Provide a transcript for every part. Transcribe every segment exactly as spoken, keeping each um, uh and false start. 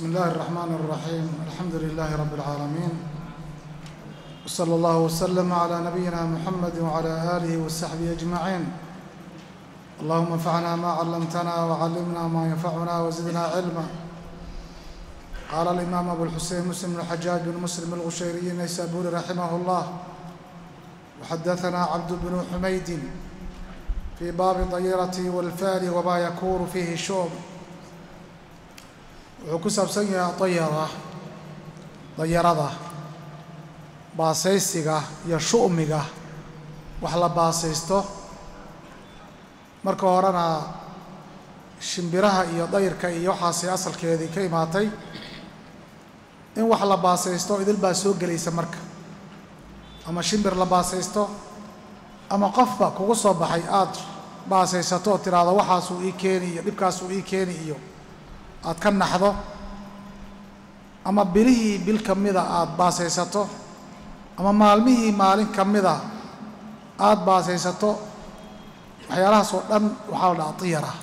بسم الله الرحمن الرحيم. الحمد لله رب العالمين، وصلى الله وسلم على نبينا محمد وعلى آله وصحبه أجمعين. اللهم انفعنا ما علمتنا وعلمنا ما ينفعنا وزدنا علما. قال الإمام أبو الحسين مسلم بن الحجاج بن مسلم الغشيري النيسابوري رحمه الله: وحدثنا عبد بن حميد في باب الطيرة والفال وما يكون فيه شؤم. wuxuu ku saabsan yahay dayara dayarada baasaysiga iyo shu'miga wax la baasaysto. marka horena shimbiraha iyo dayrka iyo waxaasi asalkeedii ka imaatay in wax la baasaysto idil baa soo gelaysa marka, ama shimbir la baasaysto ama qofba kugu soo baxay aad baasaysato oo tiraahdo waxaasuu ii keeni iyo dhibkaasuu ii keeni iyo aad ka naxdo, ama bilihii bil ka mida aad baasaysato, ama maalmihii maalin ka mida aad baasaysato. waxyaalahaas oo dhan waxaa la dhahaa diyara,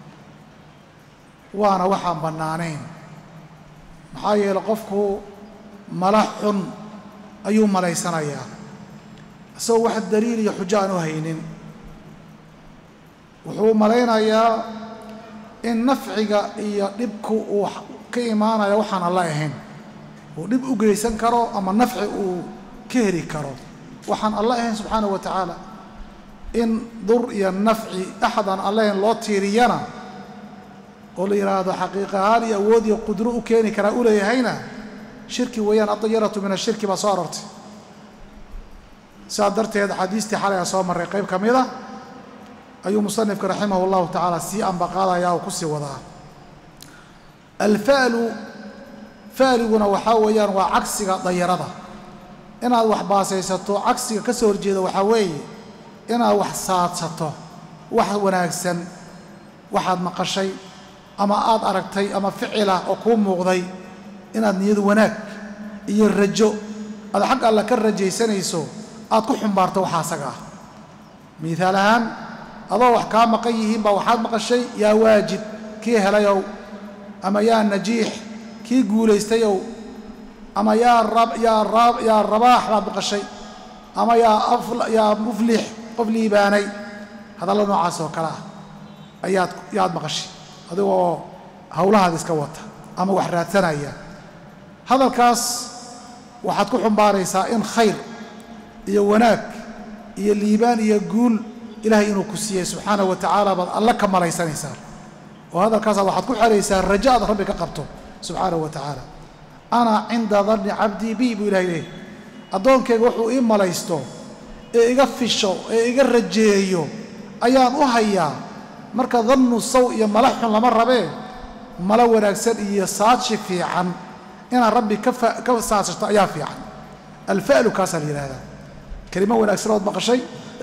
waana waxaan bannaanayn. maxaa yeelay qofku mala xun ayuu malaysanayaa isagoo wax daliil iyo xujo aan u haynin. wuxuu malaynayaa in nafciga iyo dhibku uu ka imaanayo waxaan alla ahayn, uu dhib u geysan karo ama nafci uu ka heli karo waxaan alla ahayn subxaanahu wa tacaala. in dur iyo nafci axadaan alla ahayn loo tiiriyana oo la yidhaahdo xaqiiq ahaan iyo awood iyo qudro u keeni karaa u leeyahayna shirki weeyaan. adayaratu min ashirki baa soo arortay. sidaa darteed xadiistii xalay a soo marray qayb ka mida ayuu musanifku raximahu llahu tacaala sii ambaqaadayaa oo ku sii wadaa. alfa'lu faaliguna waxaa weeyaan waa cagsiga dayarada. inaad wax baasaysato cagsiga ka soo horjeeda waxaa weeye inaad wax saadsato, wax wanaagsan, waxaad maqashay ama aad aragtay ama ficila oo kuu muuqday inaad niyad wanaag iyo rajo aad xag alla ka rajaysanayso aad ku xumbaarto waxaa asaga ah. miihaal ahaan adoo wax kaa maqan yihiin baa waxaad maqashay yaa waajid kii helayow, ama yaa najiix kii guulaystayow, ama yaa yaa rabaax baad maqashay, ama yaa muflix qof liibaanay. hadalla noocaas oo kale ah ayaad yaad maqashay adigoo howlahaada iska wata ama wax raadsanaya. hadalkaas waxaad ku xumbaaraysaa in khayr iyo wanaag iyo liibaan iyo guul ilaahay inuu ku siiyey subxaanahu wa tacaala baad alla ka malaysanaysaa, oo hadalkaasaad waxaad ku xeraysaa rajo aad rabbi ka qabto subxaanahu wa tacaala. ana cinda danni cabdii bi buu ilahay leeyahy, addoonkayga wuxuu ii malaysto ee iga fisho ee iga rajeeyo ayaan u hayaa. marka dannu saw iyo mala xun lama rabee mala wanaagsan iyo saadshi fiican inaad rabbi ka saadsato ayaa fiican. alfa'lu kaasaa la yidhahdaa. kelimo wanaagsan ood maqashay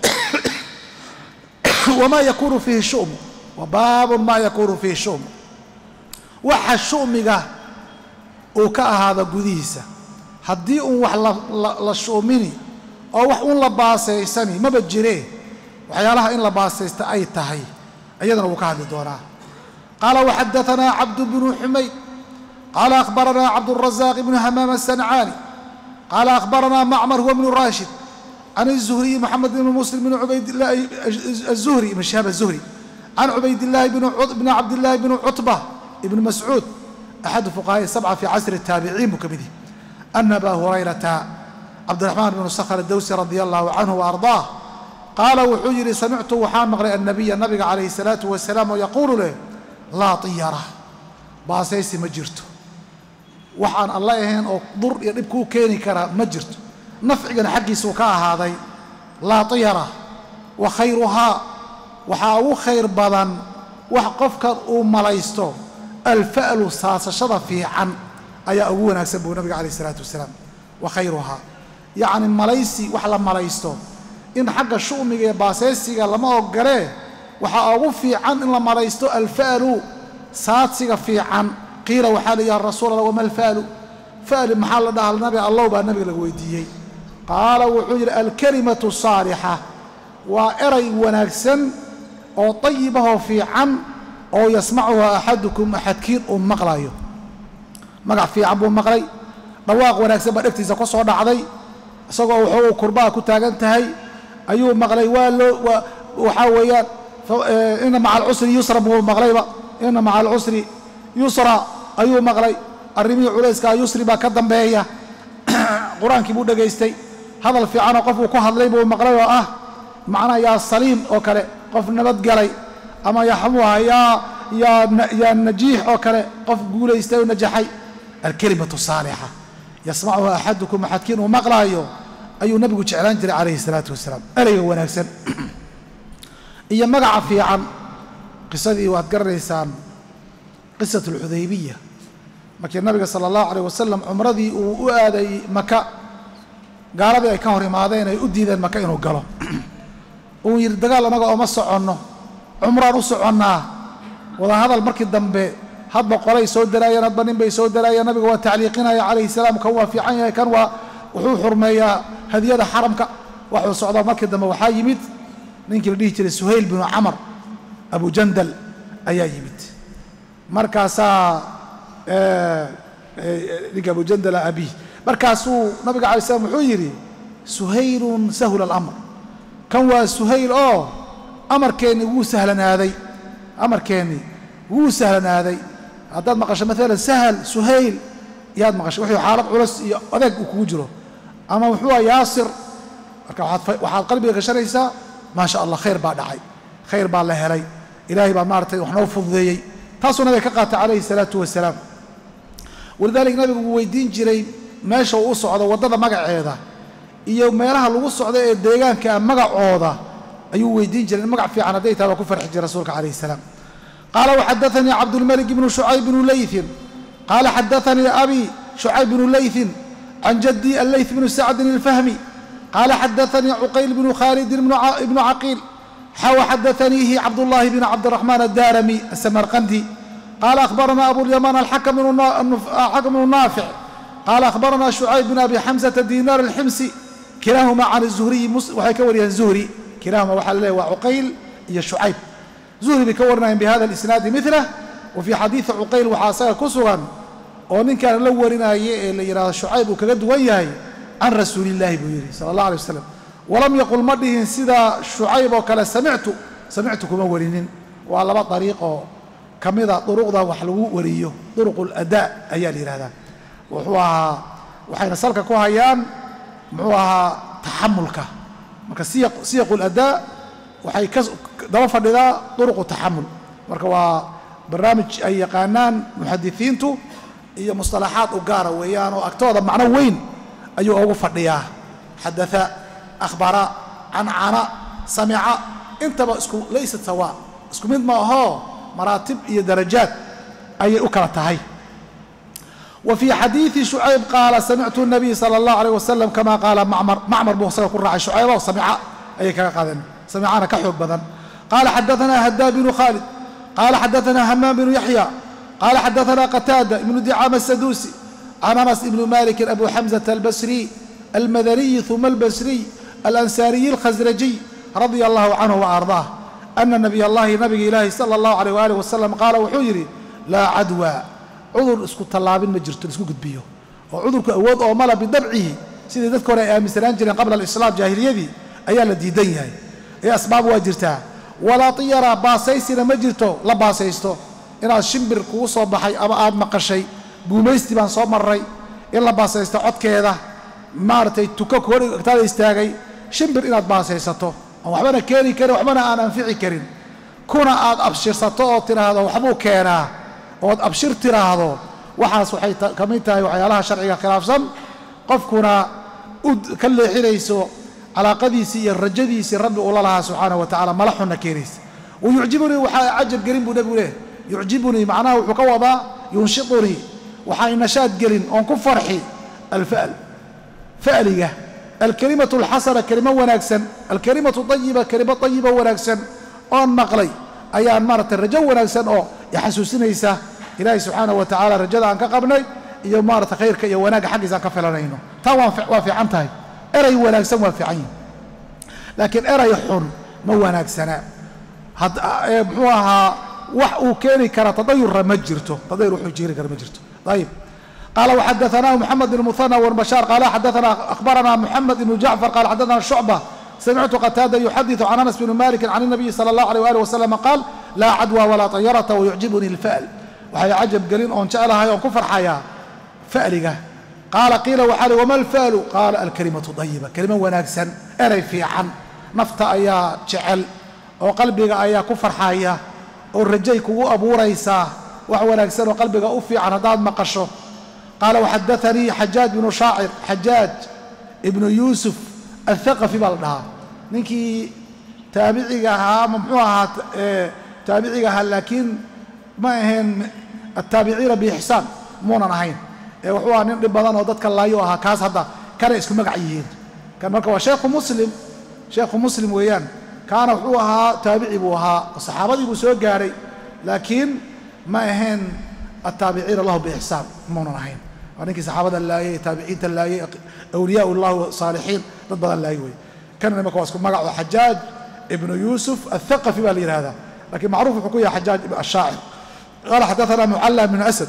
wamaa yakuunu fiihi shu'mu, wa baabun maa yakuunu fiihi shu'mu. waxa shu'miga uu ka ahaado gudihiisa, haddii uun wax la shu'mini oo wax uun la baasaysani maba jiree, waxyaalaha in la baasaysta ay tahay ayadana wuu ka hadli doonaa. qaala waxadaanaa cabdu bnu xumayd qaala akhbaranaa cabdurazaaq ibnu hamaam asancaani qaala akhbaranaa macmar huwa bnu raashid عن الزهري محمد بن مسلم بن عبيد الله الزهري بن شهاب الزهري عن عبيد الله بن عبد الله بن عتبة بن مسعود أحد فقهاء السبعة في عصر التابعين مكبدي أن أبا هريرة عبد الرحمن بن صخر الدوسي رضي الله عنه وأرضاه قال وحجري سمعت وحان مغري النبي النبي عليه الصلاة والسلام يقول له: لا طيرة باسيسي مجرته وحان الله يهين أو ضر يربكو كيني كرا مجرته nafcigana xaggiisuu ka ahaaday. laa tiyara wa khayruhaa waxaa ugu khayr badan wax qofkan uu malaysto alfa'lu saasashada fiican ayaa ugu wanaagsan buu nabiga calayh isalaatu wasalaam. wa khayruhaa yacni malaysi wax la malaysto in xagga shu'miga iyo baasaysiga lama ogolee waxaa ugu fiican in la malaysto alfa'lu saadsiga fiican. qiila waxaa la yaa rasuul allah wama alfa'lu, fa'li maxaa la dhahaa nabi allow baa nabiga laga weydiiyey. qaala wuxuu yidhi alkalimatu saalixa waa eray wanaagsan oo dayibahoo fiican oo yasmacuha axadukum axadkiin uu maqlayo. magac fiican buu maqlay dhawaaq wanaagsan baa dhegtiisa ku soo dhacday isagoo wuxuu kurbaa ku taagan tahay ayuu maqlay waa loo waxaa weeyaan ina maca alcusri yusra buu maqlayba ina maca alcusri yusra ayuu maqlay arrimihii culayskaa yusri baa ka dambeeya qur-aankii buu dhegaystay hadal fiicanoo qofuu ku hadlay buu maqlay oo ah macnaa yaa saliim oo kale qof nabadgalay ama yaxmuha yaa yaa najiix oo kale qof guulaystay oo najaxay alkalimatu saalixa yasmacuha axadukum axadkiin uu maqlaayo ayuu nabigu jeclaan jiray calayhi salaatu wasalaam ereyga wanaagsan iyo magaca fiican qisadii waad garanaysaan qisatu alxudaybiya markii nabiga sala allahu calayh wasalam cumradii uu u aaday maka gaaladii ay ka hor imaadeen ay u diideen maka inuu galo uu yidhi dagaal annaga ooma soconno cumraan u soconnaa wadahadal markii dambe hadba qolay soo daraayeen hadba nin bay soo daraayeen nabiga waa tacliiqinaya calayhi salaam kan waa fiican yahay kan waa wuxuu xurmeeyaa hadiyada xaramka waxuu socdaa markii dambe waxaa yimid ninkii la dhihi jiray suhayl binu camar abu jandal ayaa yimid markaasaa ninka abu jandala abiih markaasuu nabiga alay slam wuxuu yidhi suhaylun sahula alamr kan waa suhayl oo amarkeenni wuu sahlanaaday amarkeenni wuu sahlanaaday haddaad maqasho maalan sahal suhayl yaad maqashay wuxuu xaalad culus iyo adeeg uu kugu jiro ama wuxuu ah yaasir marka waxaad qalbiga gashanaysaa maa sha allah khayr baa dhacay khayr baa la helay ilaahay baa maaragtay wax noo fududeeyey taasuu nabiga ka qaatay calayhi salaatu wasalaam walidaalika nabigu wuu weydiin jiray meesha uu u socdo waddada magaceeda iyo meelaha lagu socdo ee deegaanka magacooda ayuu weydiin jiray in magac fiican hadday tahay waa ku farxi jiray rasuulka calayhi salaam qaala waxadaanii cabdulmalik bnu shucayb bnu laythin qaala xadaanii abi shucayb bnu laythin can jaddi allayth bnu sacdin alfahmi qaala xadaanii cuqayl bnu khaalidin ibnu caqiil xawa xadaaniihi cabdullaahi bn cabdiraxmaan addaarami asamarqandi qaala akhbaranaa abulyamaan alxakam bnu naafic qaala akhbaranaa shucayb bn abi xamsata diinaar alximsi kilaahuma can zuhriyi waxay ka wariyeen zuhri kilaahuma waxaa la leeyahy waa cuqayl iyo shucayb zuhri bay ka warinayeen bihada alisnaadi milah wa fii xadiidi cuqayl waxaa asaga ku sugan oo ninkaan la warinaaye ee la yidhahdo shucayb uu kaga duwan yahay can rasuulillaahi buu yidhi sala allah alay wasalam walam yaqul ma dhihin sidaa shucayb oo kale samictu samictu kuma warinin waa laba dariiq oo ka mida duruqda wax lagu wariyo duruq aladaa ayaa la yidhahdaa wuxuu ahaa waxayna salka ku hayaan muxuu ahaa taxamulka marka siyaqu aladaa waxay ka daba fadhidaa duruqu taxamul marka waa barnaamij ay yaqaanaan muxadisiintu iyo musطalaxaad u gaara weeyaan oo agtooda macno weyn ayuu ugu fadhiyaa xadaa akhbara cancana samica intaba isku laysat sawa isku mid ma ahoo maraatib iyo darajaad ayay u kala tahay wa fii xadiidi shucayb qaala samictu الnabiy salى اllahu alيh wasalam kama qaala macmar macmar buu isaga ku raacay shucaybo samica ayay kaga qaadeen samicana ka xoog badan qaala xadaanaa hadaa binu khaalid qaala xadaanaa hamaam binu yaxya qaala xadaanaa qataada ibnu dicaama asaduusi can anas ibni malikin abu xamzata albasriy almadaniyi uma albasriy alansaariyi alkhasrajiy radia allahu canhu waardaah ana nabiy allahi nabiga ilaahi sala allahu alayh waalih wasalam qaala wuxuu yidhi laa cadwa cudur isku tallaabin ma jirto laisku gudbiyo oo cudurku awood oo mala bidabcihi sidii dadka hore ay aaminsanaan jireen qabla alislaam jaahiliyadii ayaa la diidan yahay ee asbaab waa jirtaa walaa tiyara baasaysina ma jirto la baasaysto inaad shimbir kugu soo baxay ama aad maqashay guumaysti baan soo marray in la baasaysto codkeeda maaragtay tuka ku hor agtaada istaagay shimbir inaad baasaysato aan waxbana keeni karin waxbana aan anfici karin kuna aad abshirsato oo tidhaahdo waxbuu keenaa ood abshir tiraahdo waxaas waxay ka mid tahay waxyaalaha sharciga khilaafsan qofkuna u ka leexinayso calaaqadiisii iyo rajadiisii rabbi ula lahaa subxaanahu wa tacala mala xunna keenaysa wayucjibunii waxaa cajab gelin buu nebigu leehay yucjibunii macnaha wuxuu ka wadaa yunshitunii waxaa inashaad gelin oon ku farxi alfa'l fa'liga alkalimatu alxasana kelimo wanaagsan alkalimatu ayiba kelimo ayiba wanaagsan oon maqlay ayaan maaragtay rajo wanaagsan oo ixasuusinaysa ilaahay subxaanahu wa tacaala rajada aan ka qabnay iyo maaragtay khayrka iyo wanaagga xaggiisa aan ka filanayno taa waa fiican tahay eray wanaagsan waa fiican yihin laakiin eray xun ma wanaagsana muxuu ahaa wax uu keeni kara tadayurra ma jirto tadayur wuxuu jeeri kara ma jirto ayib قال وحدثناه محمد بن المثنى والبشار قال حدثنا أخبرنا محمد بن جعفر قال حدثنا شعبة سمعت قتادة يحدث عن أنس بن مالك عن النبي صلى الله عليه وآله وسلم قال لا عدوى ولا طيرة ويعجبني الفأل وحي عجب قلين أون شألها يوم كفر حياة فألقة قال قيل وحال وما الفأل قال الكلمة طيبة كلمة وناكسا أري في عن نفط أيا شعل وقلبك أيا كفر حياة والرجيك وأبو ريسا وعناكسا وقلبك أفي عن هذا مقشه قال وحدثني حجاج بن شاعر حجاج ابن يوسف الثقفي بالدها نينكي تابعيها ممحوها تابعيها لكن ما هن التابعين بإحسان مونا نهين وحوها نين بدن وددك الله يوها كاس هذا كان اسكو مغعيين كان مركو شيخ مسلم شيخ مسلم ويان كان وحوها تابعي بوها الصحابه بو سو غاري لكن ما هن التابعين الله بإحسان مونا نهين ونينكي صحابه الله تابعين الله أولياء الله صالحين ضد الله يوي كان لما كواسكم مقعد حجاج ابن يوسف الثقفي بالير هذا لكن معروف حكوية حجاج الشاعر قال حدثنا معلى بن أسد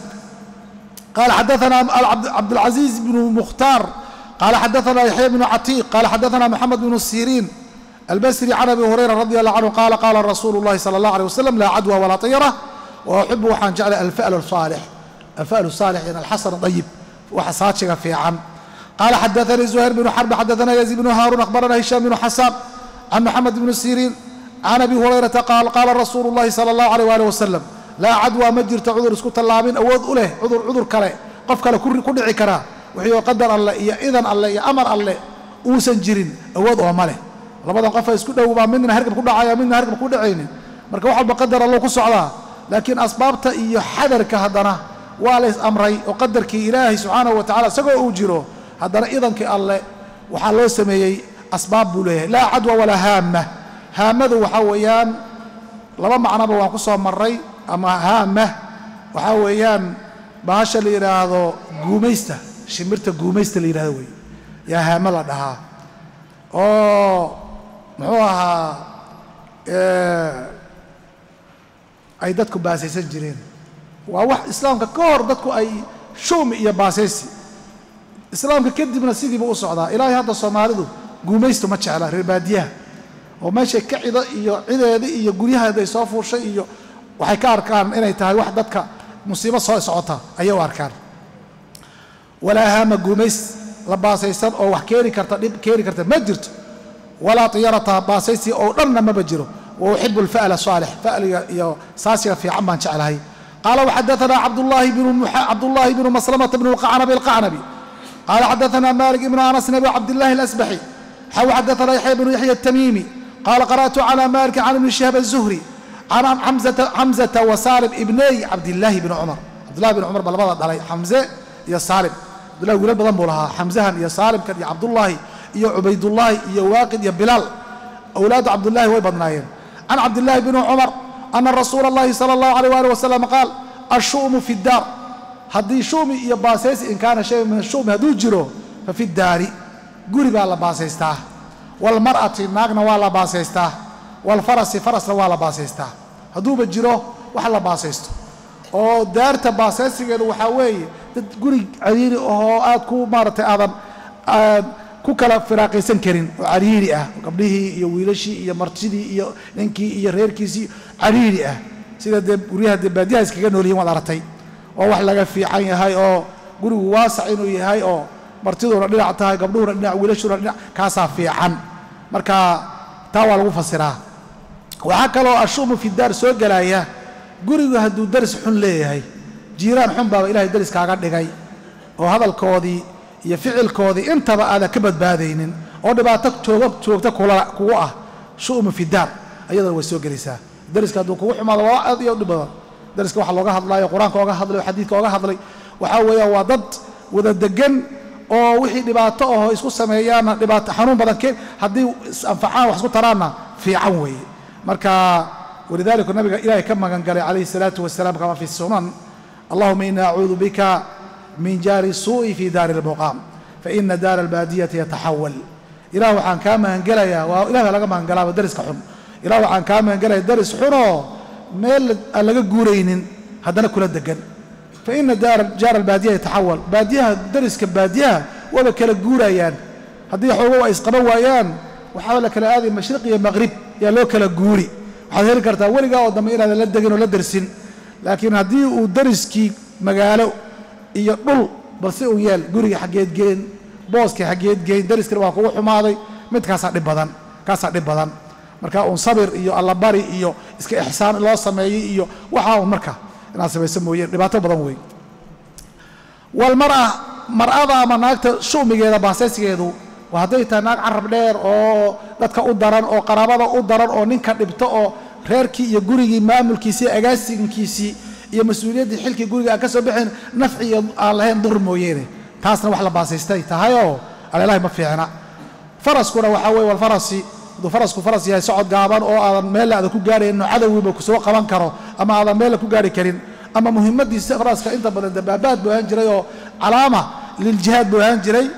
قال حدثنا عبد العزيز بن مختار قال حدثنا يحيى بن عتيق قال حدثنا محمد بن السيرين البصري عن أبي هريرة رضي الله عنه قال قال رسول الله صلى الله عليه وسلم لا عدوى ولا طيرة وأحب وحان جعل الفأل الصالح الفأل الصالح يعني الحسن الطيب وحصاتك في عم قال حدثني زهير بن حرب حدثنا يزيد بن هارون أخبرنا هشام بن حساب عن محمد بن السيرين عن أبي هريرة قال قال رسول الله صلى الله عليه وآله وسلم لا عدوى مجرت عذر اسكت اللامين أود له عذر عذر كله قف كله كل كل عكرة وحي قدر الله يا إذن الله يا أمر الله وسنجرين أود وماله لبضن قف اسكت وبا مننا هرب كل عيا مننا هرب كل عين مركب واحد بقدر الله كسر على لكن أسبابته يحذر كهدنا وليس أمري وقدرك إلهي سبحانه وتعالى سقوا أوجره هذا إذن كالله وحلو سمي أسباب بله لا عدوى ولا هامة هامة وحويان لما معنا بواقصها مري أما هامة وحويان بهاش اللي يراهدو قوميسته شمرت قوميسته اللي يراهدوي يا هامة لدها أوه معوها إيه أي دتكو باسيسي جرين وواح إسلام ككور دتكو أي شوم إيا باسيسي إسلام كدبنا سيدي بو صعدا إلهي هذا الصوماليدو قوميستو ما جعله reer baadiyaha oo meesha ka cida iyo cideeda iyo guryaheeda ay soo fuushay iyo waxay ka arkaan inay tahay wax dadka musiibo soo socota ayay u arkaan walaa hama guumays la baasaysan oo wax keeni karta dib keeni karta ma jirto walaa tiyarata baasaysi oo dhanna ma bajiro wa uhibbu al-fa'l salih fa'liga iyo saasiga fi amman jacalahay qala wa hadathana abdullah ibn abdullah ibn maslamah ibn al-qanabi al-qanabi قال حدثنا مالك بن أنس بن عبد الله الأسبحي حو حدثنا يحيى بن يحيى التميمي قال قرأت على مالك عن ابن شهاب الزهري عن حمزة حمزة وسالم ابني عبد الله بن عمر عبد الله بن عمر بلبض علي حمزة يا سالم عبد الله يقول بضم لها حمزة يا سالم كان يا عبد الله يا عبيد الله يا واقد يا بلال أولاد عبد الله وبناين عن عبد الله بن عمر أن رسول الله صلى الله عليه وآله وسلم قال الشؤم في الدار haddii shumi iyo baasays in kaana shay min shumi haduu jiro fa fi daari guri baa la baasaystaa wal mar'ati naagna waa la baasaystaa wal farasi farasna waa la baasaystaa haduuba jiro wax la baasaysto oo daarta baasaysigeedu waxa weeye dad guri cariiri oo aad ku maartay aadan ku kala firaaqaysan karin oo cariiri ah gabdhihii iyo wiilashii iyo martidii iyo ninkii iyo reerkiisii cariiri ah sida guryaha baadiyaha iskaga nool yihiin wada artay oo wax laga fiican yahay oo gurigu waasac inuu yahay oo martiduna dhinac tahay gabdhuhuna dhinac wiilashuna dhinac kaasa fiican marka taa waa lagu fasiraa waxa kale oo ashuumu fi daar soo galaya gurigu haduu daris xun leeyahay jiiraan xun baa ilaahay daris kaaga dhigay oo hadalkoodii iyo ficilkoodii intaba aad ka badbaadaynin oo dhibaato jooga joogta kula kugu ah shuumu fi daar ayada way soo galaysaa dariska haduu kugu xumaado waa aad iyo dhibada dariska waxa looga hadlayo quraanka ooga hadlayo xadiidka ooga hadlay waxa weeyaa waa dad wada degan oo wixii dhibaato ah isku sameeyaan dhibaato xanuun badan keen hadii anfacaan wax isku taraana fiican weeye marka walidaalika nabiga ilaahay ka magan galay calayhi salaatu wasalaam kama fi sunan allahumma inna a'udhu bika min jari su'i fi dar al-muqam fa inna dar al-badiyah yatahawwal ilaahu waxaan ka magan galaya waa ilaahay laga magan galaa dariska xun ilaahu waxaan ka magan galay daris xuno meel laga guureynin hadana kula degan فإن دار جار البادية يتحول باديها درس كباديها ولا كلا جوريان هذه حقوق إسقاط ويان وحاول كلا هذه مشرق يا مغرب يا لو كلا جوري هذا الكرتا ولي قاعد ضمير هذا لا دقن ولا درسين لكن هذه ودرس كي مجاله يقول بس ويال جوري حقيت جين بوسكي حقيت جين درس كلا وقوة حماضي متكاسر لبضان كاسر لبضان مركا أون صبر إيو الله باري إيو إسك إحسان الله سمعي إيو وحاو مركا الناس بيسموه رباطه بدموي والمرأة مرأة ما ناقت شو مجيدا باسيس جيدو وهديتها ناق عرب دير أو dadka u daran oo qaraabada u daran oo ninka dhibto oo reerkii iyo gurigii maamulkiisii agaasinkiisii iyo mas'uuliyadii xilkii guriga ka soo bixin nafci aan lahayn dur mooyeene taasna wax la baasaystay tahayo ilaahay ma fiicna faraskuna waxa way wal farasi du farasku faras yahay socod gaaban oo aan meel aad ku gaareen cadawgiiba ku soo qaban karo ama aad meel ku gaari karin ama muhiimadiisa faraska inta badan dabaabaad buu aan jiray oo calaama lil jihad buu aan jiray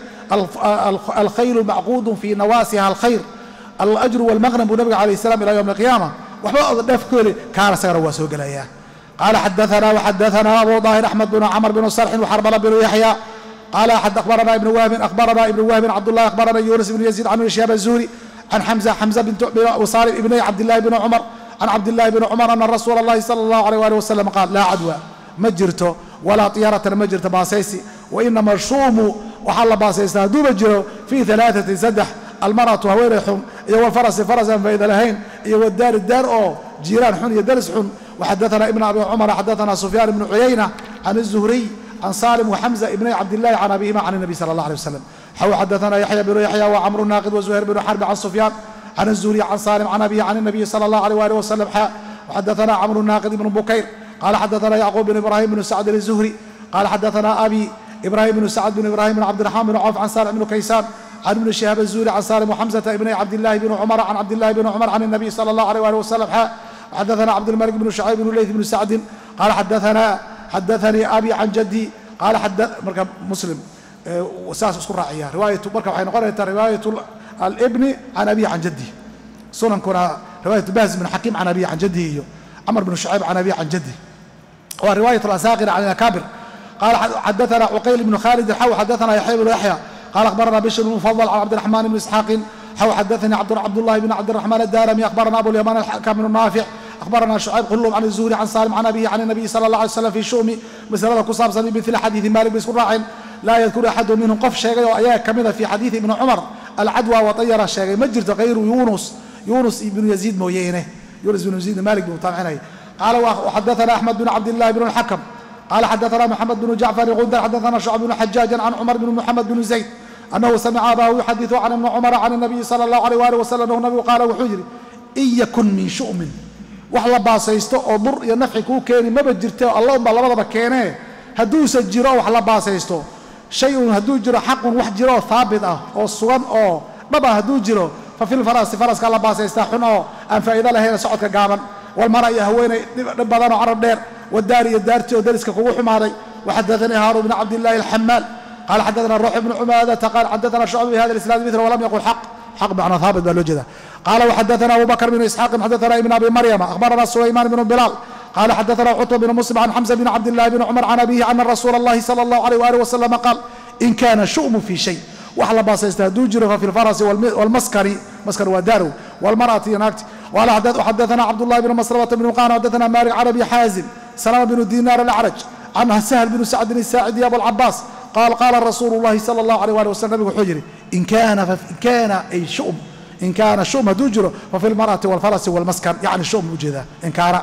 al khayr ma'qud fi nawasiha al khayr الأجر والمغنم والنبي عليه السلام إلى يوم القيامة وحبا دف كل كان سير وسوق ليا قال حدثنا وحدثنا أبو ظاهر أحمد بن عمر بن صالح وحرملة بن يحيى قال حد أخبرنا ابن وهب أخبرنا ابن وهب عبد الله أخبرنا يونس بن يزيد عن شهاب الزهري عن حمزة حمزة بن وصالح ابن عبد الله بن عمر عن عبد الله بن عمر أن رسول الله صلى الله عليه وآله وسلم قال لا عدوى مجرته ولا طيارة مجرت باسيسي وإنما الشوم وحل باسيسنا دو مجره في ثلاثة سدح المرأة هويرحم يو الفرس فرسا فإذا لهين يو الدار الدار أو جيران حن يدرس حن وحدثنا ابن أبي عمر حدثنا سفيان بن عيينة عن الزهري عن سالم وحمزة ابن عبد الله عن أبيهما عن النبي صلى الله عليه وسلم حو حدثنا يحيى بن يحيى وعمر الناقد وزهير بن حرب عن سفيان عن الزهري عن سالم عن أبيه عن النبي صلى الله عليه وآله وسلم حا وحدثنا عمرو الناقد بن بكير قال حدثنا يعقوب بن إبراهيم بن سعد الزهري قال حدثنا أبي إبراهيم بن سعد بن إبراهيم بن عبد الرحمن بن عوف عن سالم بن كيسان عن ابن شهاب الزهري عن سالم وحمزة ابن عبد الله بن عمر عن عبد الله بن عمر عن النبي صلى الله عليه وآله وسلم حدثنا عبد الملك بن شعيب بن الليث بن سعد قال حدثنا حدثني أبي عن جدي قال حدث مركب مسلم وساس اسكن راعيها رواية مركب حين قرأت رواية الابن عن أبي عن جدي سنن كنا رواية باز بن حكيم عن أبي عن جدي عمر بن شعيب عن أبي عن جدي ورواية الأساقر عن الأكابر قال حدثنا عقيل بن خالد الحو حدثنا يحيى بن يحيى قال أخبرنا بشر بن مفضل عن عبد الرحمن بن إسحاق حو حدثني عبد عبد الله بن عبد الرحمن الدارمي أخبرنا أبو اليمان الحكم بن النافع أخبرنا شعيب كلهم عن الزهري عن سالم عن أبيه عن النبي صلى الله عليه وسلم في الشؤم مسألة كصاب سني مثل حديث مالك بن سراع لا يذكر أحد منهم قف شيء وأياه كمذا في حديث ابن عمر العدوى وطير الشيء مجرد غير يونس يونس بن يزيد موينه يونس بن يزيد مالك بن طبعا قال وحدثنا أحمد بن عبد الله بن الحكم قال حدثنا محمد بن جعفر الغندر حدثنا شعب بن حجاج عن عمر بن محمد بن زيد أنه سمع أباه يحدث عن ابن عمر عن النبي صلى الله عليه وآله وسلم أنه النبي قال وحجري إن يكن من شؤم وحلا باسيستو أو ضر ينفع كو كيني ما بجرته اللهم بالله ما بكينه هدو سجرا وحلا باسيستو شيء هدو جرا حق وحجرا ثابت أو الصوان أو ما هدو جرا ففي الفرس فرس قال باسيستا حنا أن فإذا له سعود كجابا والمرأة يهوين بدن عرب دير والداري الدارتي ودرسك قوح ماري وحدثني هارون بن عبد الله الحمال قال حدثنا الروح بن عمادة قال حدثنا شعب بهذا الإسناد مثله ولم يقل حق حق معنى ثابت بالوجه قال وحدثنا أبو بكر بن إسحاق حدثنا ابن أبي مريم أخبرنا سليمان بن بلال قال حدثنا عتبة بن مسلم عن حمزة بن عبد الله بن عمر عن أبيه عن رسول الله صلى الله عليه وآله وسلم قال إن كان شؤم في شيء وحلا باس يستهدوجر في الفرس والمسكري مسكر ودارو والمرأة يناكت وقال حدثنا عبد الله بن مسلمة بن مقان حدثنا مالك عربي حازم سلام بن دينار الأعرج عنها سهل بن سعد الساعدي أبو العباس قال قال رسول الله صلى الله عليه وآله وسلم حجري إن كان فإن كان أي شؤم إن كان الشؤم دوجر ففي المرأة والفرس والمسكن يعني الشؤم وجده إن كان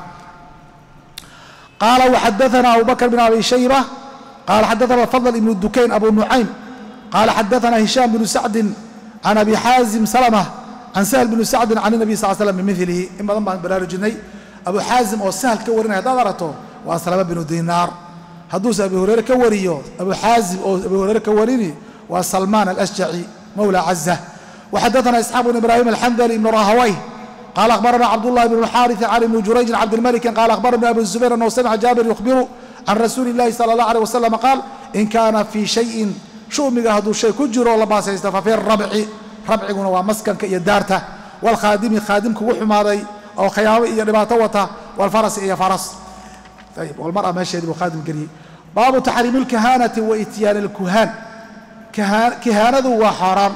قال وحدثنا أبو بكر بن أبي شيبة قال حدثنا الفضل بن الدكين أبو نعيم قال حدثنا هشام بن سعد عن أبي حازم سلمة عن سهل بن سعد عن النبي صلى الله عليه وسلم بمثله إما ضمن بلال جني أبو حازم أو سهل كورنا هذا ضرته وسلمة بن دينار حدوث أبي هريرة كوريو أبو حازم أو أبي هريرة كوريني وسلمان الأشجعي مولى عزة وحدثنا إسحاق بن إبراهيم الحنظلي بن راهويه قال أخبرنا عبد الله بن الحارث عن ابن جريج عبد الملك قال أخبرنا أبو الزبير أنه سمع جابر يخبر عن رسول الله صلى الله عليه وسلم قال إن كان في شيء شو مجهد الشيء كجر ولا باس ففي الربع ربع ومسكن كيدارته والخادم خادم كوح ماضي أو خيام يرباطوته والفرس إيه فرس طيب والمرأة ماشية دي خادم قري baabu taxriimi alkahaanati wa ityaani alkuhaan. kahaanadu waa xaaraan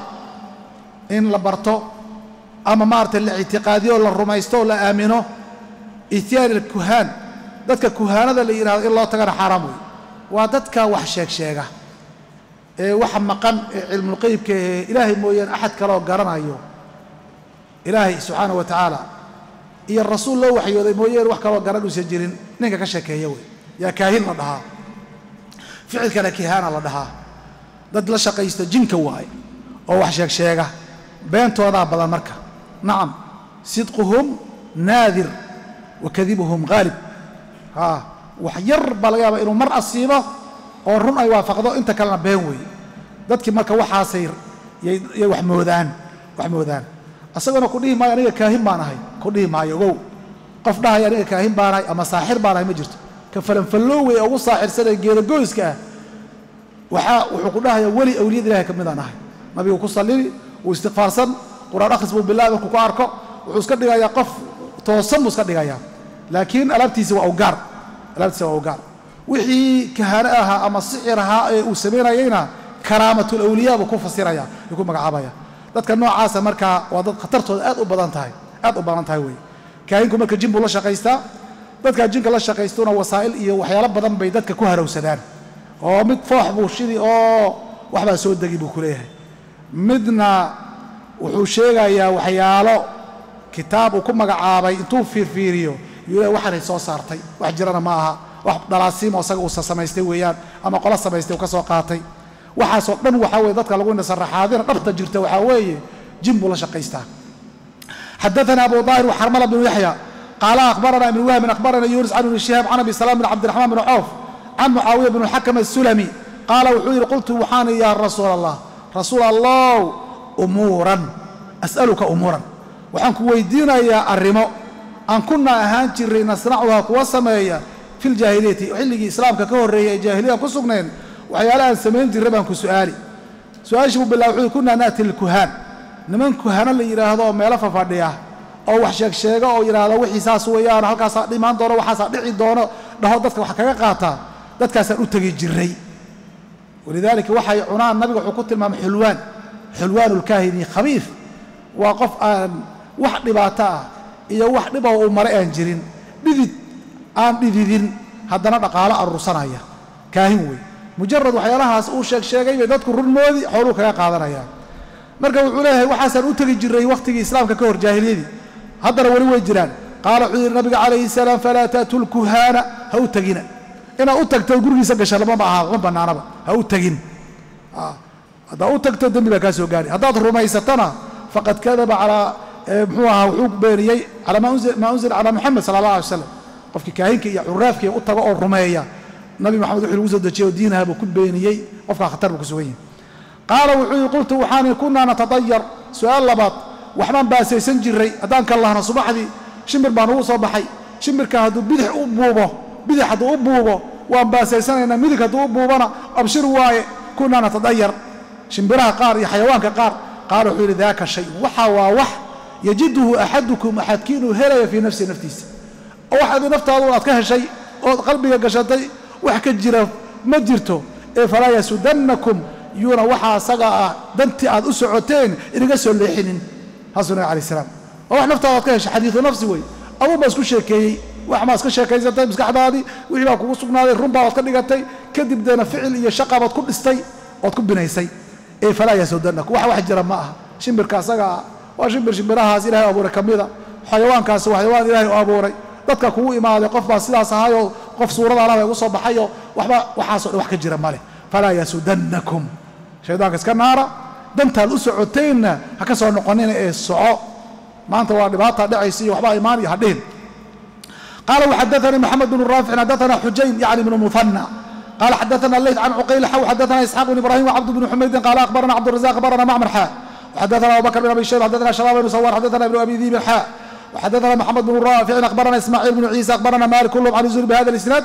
in la barto ama maaragtay la ictiqaadiyo la rumaysto oo la aamino. ityaani alkuhaan, dadka kuhaanada la yidhahdo in loo tagana xaaraam wey. waa dadka wax sheeg sheega ee waxa maqan ee cilmulqeybka ee ilaahay mooyaan axad kaloo garanayo, ilaahay subxaanahu wa tacaala iyo rasuul loo waxyooday mooyeen wax kaloo garan uusan jirin ninka ka sheekeeya wey, yaa kaahin la dhahaa. ficilkana kihaana la dhahaa. dad la shaqaysta jinka waaye oo wax sheeg sheega, beentoodaa badan marka. nacam, sidquhum naadir wa kadibuhum haalib. haa wax yar baa laga yaabaa inuu mar asiibo oo run ay waafaqdo, inta kalena been weeye. dadkii marka waxaasay yay wax moodaan wax moodaan asaguna ku dhihi maayo aniga kaahin baan ahay, ku dhihi maayo ogow. qof dhahay aniga kaahin baan ahay ama saaxir baan ahay ma jirto. ka falanfallowey ugu saaxirsanee geedagoyska ah waxaa wuxuu ku dhahaya weli awliyada ilahay ka midaan ahay. nabigu ku sallini, wuu istiqfaarsan, quraan akhris buu bilaabi, markuu ku arko wuxuu iska dhigayaa qof toosan buu iska dhigayaa, laakiin alaabtiisi waa awgaar alaabtiisi waa awgaar. wixii kahaano ahaa ama sixir ahaa ee uu samaynayayna karaamatul awliyaa buu ku fasiraya, uu ku magacaabaya. dadka noocaasa markaa waa dad khatartooda aad u badan tahay aad u badan tahay wey. kaahinku marka jin buu la shaqaystaa. dadkaa jinka la shaqaystuna wasaa'il iyo waxyaalo badan bay dadka ku harowsadaan. oo mid foox buu shidi oo waxbaa soo degi buu ku leeyahay. midna wuxuu sheegayaa waxyaalo kitaab uu ku magacaabay intuu fiirfiiriyo yuu leeyahay waxaanay soo saartay, wax jirana ma aha, wax dhalaasiim oo isaga uusa samaystay weeyaan ama qola samaystay uu ka soo qaatay. waxaasoo dhan waxaa weye dadka lagu indhasaraxaadina dhabta jirta waxaa weeye jin buu la shaqaystaa. xadaثana abu daahir وxarmala bnu yaxya qaala akhbarana ibn wahbin akhbarana yunis can ibni shihaab can abi salaam bin cabdiraxmaan bin cawf can mucaawiya bn xakam asulami qaala wuxuu yidhi qultu waxaani yaa rasuul allah rasuul allow umuuran as'aluka umuuran, waxaan ku weydiinayaa arrimo aan kunaa ahaan jirray nasnacuhaa kuwa sameeya fi ljaahiliyati, xilligii islaamka ka horreeyay ee jaahiliyan ku sugnayn waxyaala aan samayn jirray baan ku su'aali. su-aashii buu bilaabay wuxuu kunaa naati lkuhaan, niman kuhano la yidhaahdo oo meelo fafadhiya oo wax sheeg sheega oo yidhaahdo wixii saas weeyaan halkaasaa dhimaan doono waxaasaa dhici doono dhaho dadka wax kaga qaataa, dadkaasaan u tegi jirray. walidaalika waxay cunaan nabiga wuxuu ku tilmaamay xulwaan xulwaanu lkaahini khabiif, waa qof aan wax dhibaato ah iyo wax dhiba uu mare aan jirin, dhidid aan dhididin haddana dhaqaalo aruursanaya, kaahin wey. mujarad waxyaalahaas uu sheeg sheegay bay dadku runmoodii xooluu kaga qaadanayaan. marka wuxuu leeyahay waxaasaan u tegi jirray wakhtigii islaamka ka hor jaahiliyadii, haddana weli way jiraan. qaala wuxuu yidhi nabiga calayhi salaam falaa ta'tu lkuhaana, ha u tegina. inaad u tagto gurigiisa gasha lama aha ma bannaanaba, ha u tegin. haddaad u tagto dembi baa kaa soo gaari. haddaad rumaysatana faqad kadaba calaa muxuu ahaa wuxuu beeniyey calaa maa unzila calaa muxamed sala allah alay wasalam. qofkii kaahinka iyo curaafkii u tago oo rumeeya nabi maxamed wuxuu lagu soo dejiyey oo diinaha buu ku beeniyey, qofkaa khatar buu ku sugan yahay. qaala wuxuu yidhi qultu waxaani kunaa natadayar, su-aal labaad waxbaan baasaysan jirray haddaan ka lahno subaxdii shimbir baan ugu soo baxay. shimbirka hadduu bidix u buubo bidix hadduu u buubo waan baasaysanaynaa, midig hadduu u buubona abshir waaye. kunaa natadayar, shimbiraha qaar iyo xayawaanka qaar. qaala wuxuu yidhi daaka shay, waxa waa wax yajiduhu axadukum axadkiinuu helaya fii nafsi naftiisa, oo wax adi naftaadu aad ka heshay ood qalbiga gashatay wax ka jira ma jirto. ee falaa yasudannakum, yuuna waxaa asaga ah dantii aad u socoteen inaga soo leexinin. haasuu nabi alayh salaam, oo wax naftaada aad ka heshay, xadiidu nafsi wey. aduu baa isku sheekeeyey, wax maa iska sheekaysatay maskaxdaadii, wixii baa kugu sugnaaday, run baa waad ka dhigatay, kadib deena ficil iyo shaqa baad ku dhistay ood ku binaysay. ee falaa yasudannakum, wax wax jira ma aha. shimbirka asaga ah waa shimbir shimbirahaas ilahay abuuray ka mida. xayawaankaasi waa xayawaan ilahay u abuuray. dadka kugu imaaday qof baa sidaas ahayoo qof suurada alaba igu soo baxayoo waxba waxaasoo dhan wax ka jira male. falaa yasudannakum, shaydaanka iska naara, dantaad u socoteenna ha ka soo noqonina ee soco. maanta waa dhibaata dhacaysa iyo waxbaa imaan iyo hadhihin. qaala waxadaanii maxamed bnu raaficin xadaana xujayn yacni bnu muhanna qaala xadaana leyt can cuqayl xaw xadaana isxaaq bn ibrahim wcabd bnu xumaydin qaala akhbarana cabdurazaq akhbarana macmar xaa وxadaثna abu bakr bn abi shayba xadaثna shabaab bn sawar xadaثna ibn abi diibin xaa وxadaثna mxamed bn raaficin akhbarana ismaaciil bn ciisa akhbarana malik kulhm can zuhri bhada اlisnaad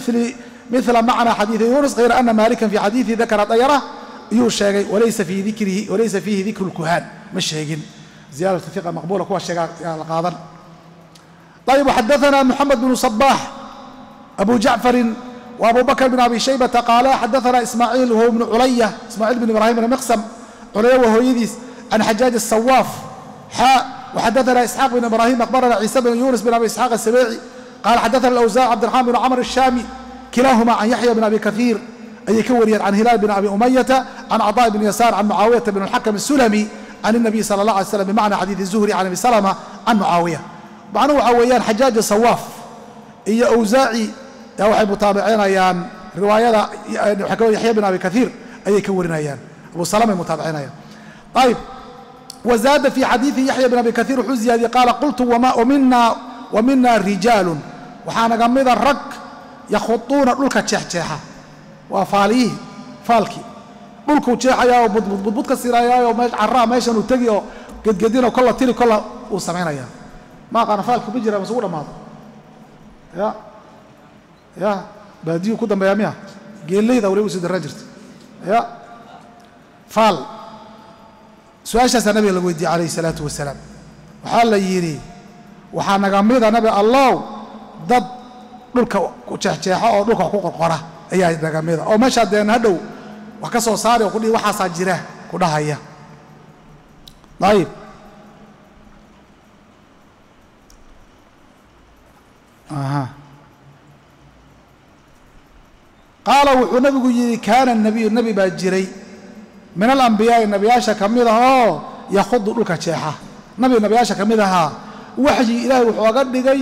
mila macna xadiiثi yunus hayra ana malikan fi xadiiثi dakra dayara iyuu sheegay walaysa fiihi dikru اlkuhaan ma sheegin. ziyadaة iqa maqbula kuwa sheegaa yaa la qaadan. ayb xadaثna mxamed bn صbax abu jacfarin وأبو بكر بن أبي شيبة قال حدثنا إسماعيل وهو ابن علية إسماعيل بن إبراهيم بن مقسم علية وهو يديس عن حجاج الصواف حاء وحدثنا إسحاق بن إبراهيم أخبرنا عيسى بن يونس بن أبي إسحاق السبيعي قال حدثنا الأوزاع عبد الرحمن بن عمرو الشامي كلاهما عن يحيى بن أبي كثير أي كوريا عن هلال بن أبي أمية عن عطاء بن يسار عن معاوية بن الحكم السلمي عن النبي صلى الله عليه وسلم بمعنى حديث الزهري عن أبي سلمة عن معاوية. معنى وعويان حجاج الصواف إيا أوزاعي يا وحي متابعين أيان رواية يحيى بن أبي كثير أي كورين أيان أبو سلمة متابعين أيان. طيب وزاد في حديث يحيى بن أبي كثير حزي هذه قال قلت وما ومنا ومنا رجال وحانا قميض الرق يخطون لك تشحتها وفاليه فالكي لك تشحيا وبضبط كسيرايا وماش عراء ماشي نتجي قد قدينا وكله تيري كله وسمعنا يا ما كان فالك بيجري مسؤول ما يا يا بديو كده بياميها قال لي ذا ولي سيد الرجل يا فال سؤال النبي اللي ودي عليه الصلاة والسلام وحال يري وحنا قميضة نبي الله ضد لك كشحشحة أو لك حقوق القرى أي قميضة أو مش هدين هدو وكسر صاري وكل واحد صاجره كلها هي. طيب أها قال والنبي كان النبي النبي باجري من الأنبياء النبي عاشا كميدها يخض لك شيحة نبي النبي عاشا كميدها وحي إلهي وحوقات لقي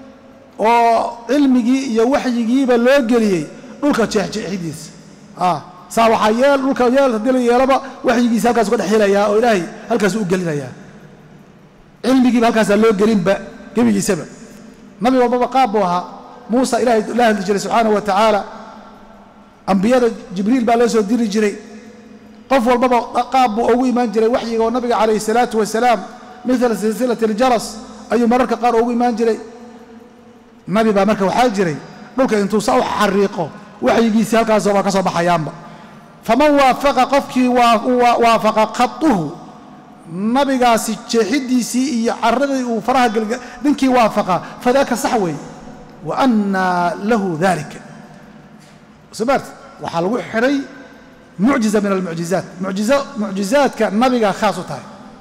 وعلمي يوحي جيب اللوغلي لك شيح حديث آه ساو حيال لك يال دلي يلبا وحي جيس هلكاس قد حيليا او إلهي هلكاس او غلينيا علمي جيب هلكاس اللوغلين با جيبي سبب نبي وبابا قابوها موسى إلهي الله جل سبحانه وتعالى أنبياء جبريل بقى لسه ديري جري قف والبابا قاب أوي من جري وحي والنبي عليه الصلاة والسلام مثل سلسلة الجرس أي مركة قار أوي من جري النبي بقى مركة وحاجري لك أنتو سأو حريقه وحي جيسي هلكا زوا كسب حيام فمن وافق قفك وافق خطه نبي قاسي حديسي عرضي وفرها دنكي وافق فذاك صحوي وأن له ذلك سمعت وحلو حري معجزة من المعجزات معجزات معجزات كنبي خاصتها